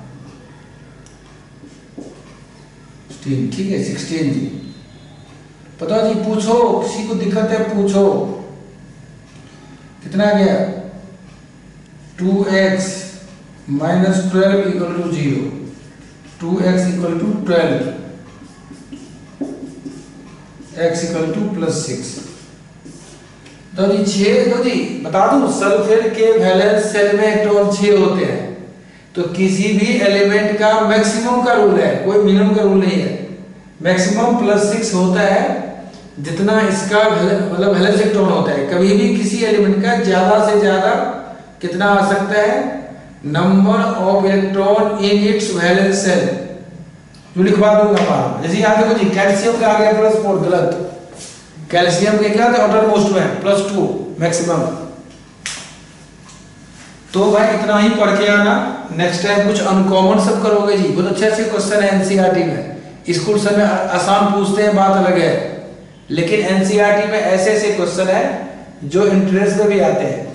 सिक्सटीन ठीक है सिक्सटीन जी। पता जी पूछो, किसी को दिक्कत है पूछो। कितना आ गया two X minus twelve equal to zero, two X equal to twelve, X equal to plus six. तो जी छह, तो जी बता दूं सल्फेट के वैलेंस सेल में इलेक्ट्रॉन छह होते हैं, तो किसी भी एलिमेंट का मैक्सिमम का रूल है, कोई मिनिमम का रूल नहीं है, मैक्सिमम प्लस सिक्स होता है जितना इसका मतलब वैलेंस इलेक्ट्रॉन होता है। कभी भी किसी एलिमेंट का ज्यादा से ज्यादा कितना आ सकता है, number of electron in its valence shell, जो लिखवा दूंगा पारा। जैसे यहाँ देखो जी कैल्शियम का आ गया प्लस फोर, गलत। कैल्शियम के क्या आउटर मोस्ट में प्लस टू मैक्सिमम। तो भाई इतना ही पढ़ के आना। नेक्स्ट टाइम कुछ अनकॉमन सब करोगे जी, बहुत अच्छे अच्छे क्वेश्चन है एनसीईआरटी में। स्कूल सब में आसान पूछते हैं, बात अलग है, लेकिन एनसीईआरटी में ऐसे ऐसे क्वेश्चन है जो इंटरेस्ट में भी आते हैं।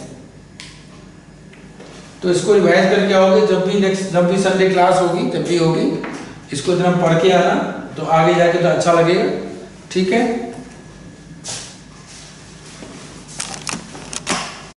तो इसको रिवाइज करके आओगे जब भी नेक्स्ट जब भी संडे क्लास होगी जब भी होगी, इसको इतना पढ़ के आना तो आगे जाके तो अच्छा लगेगा। ठीक है।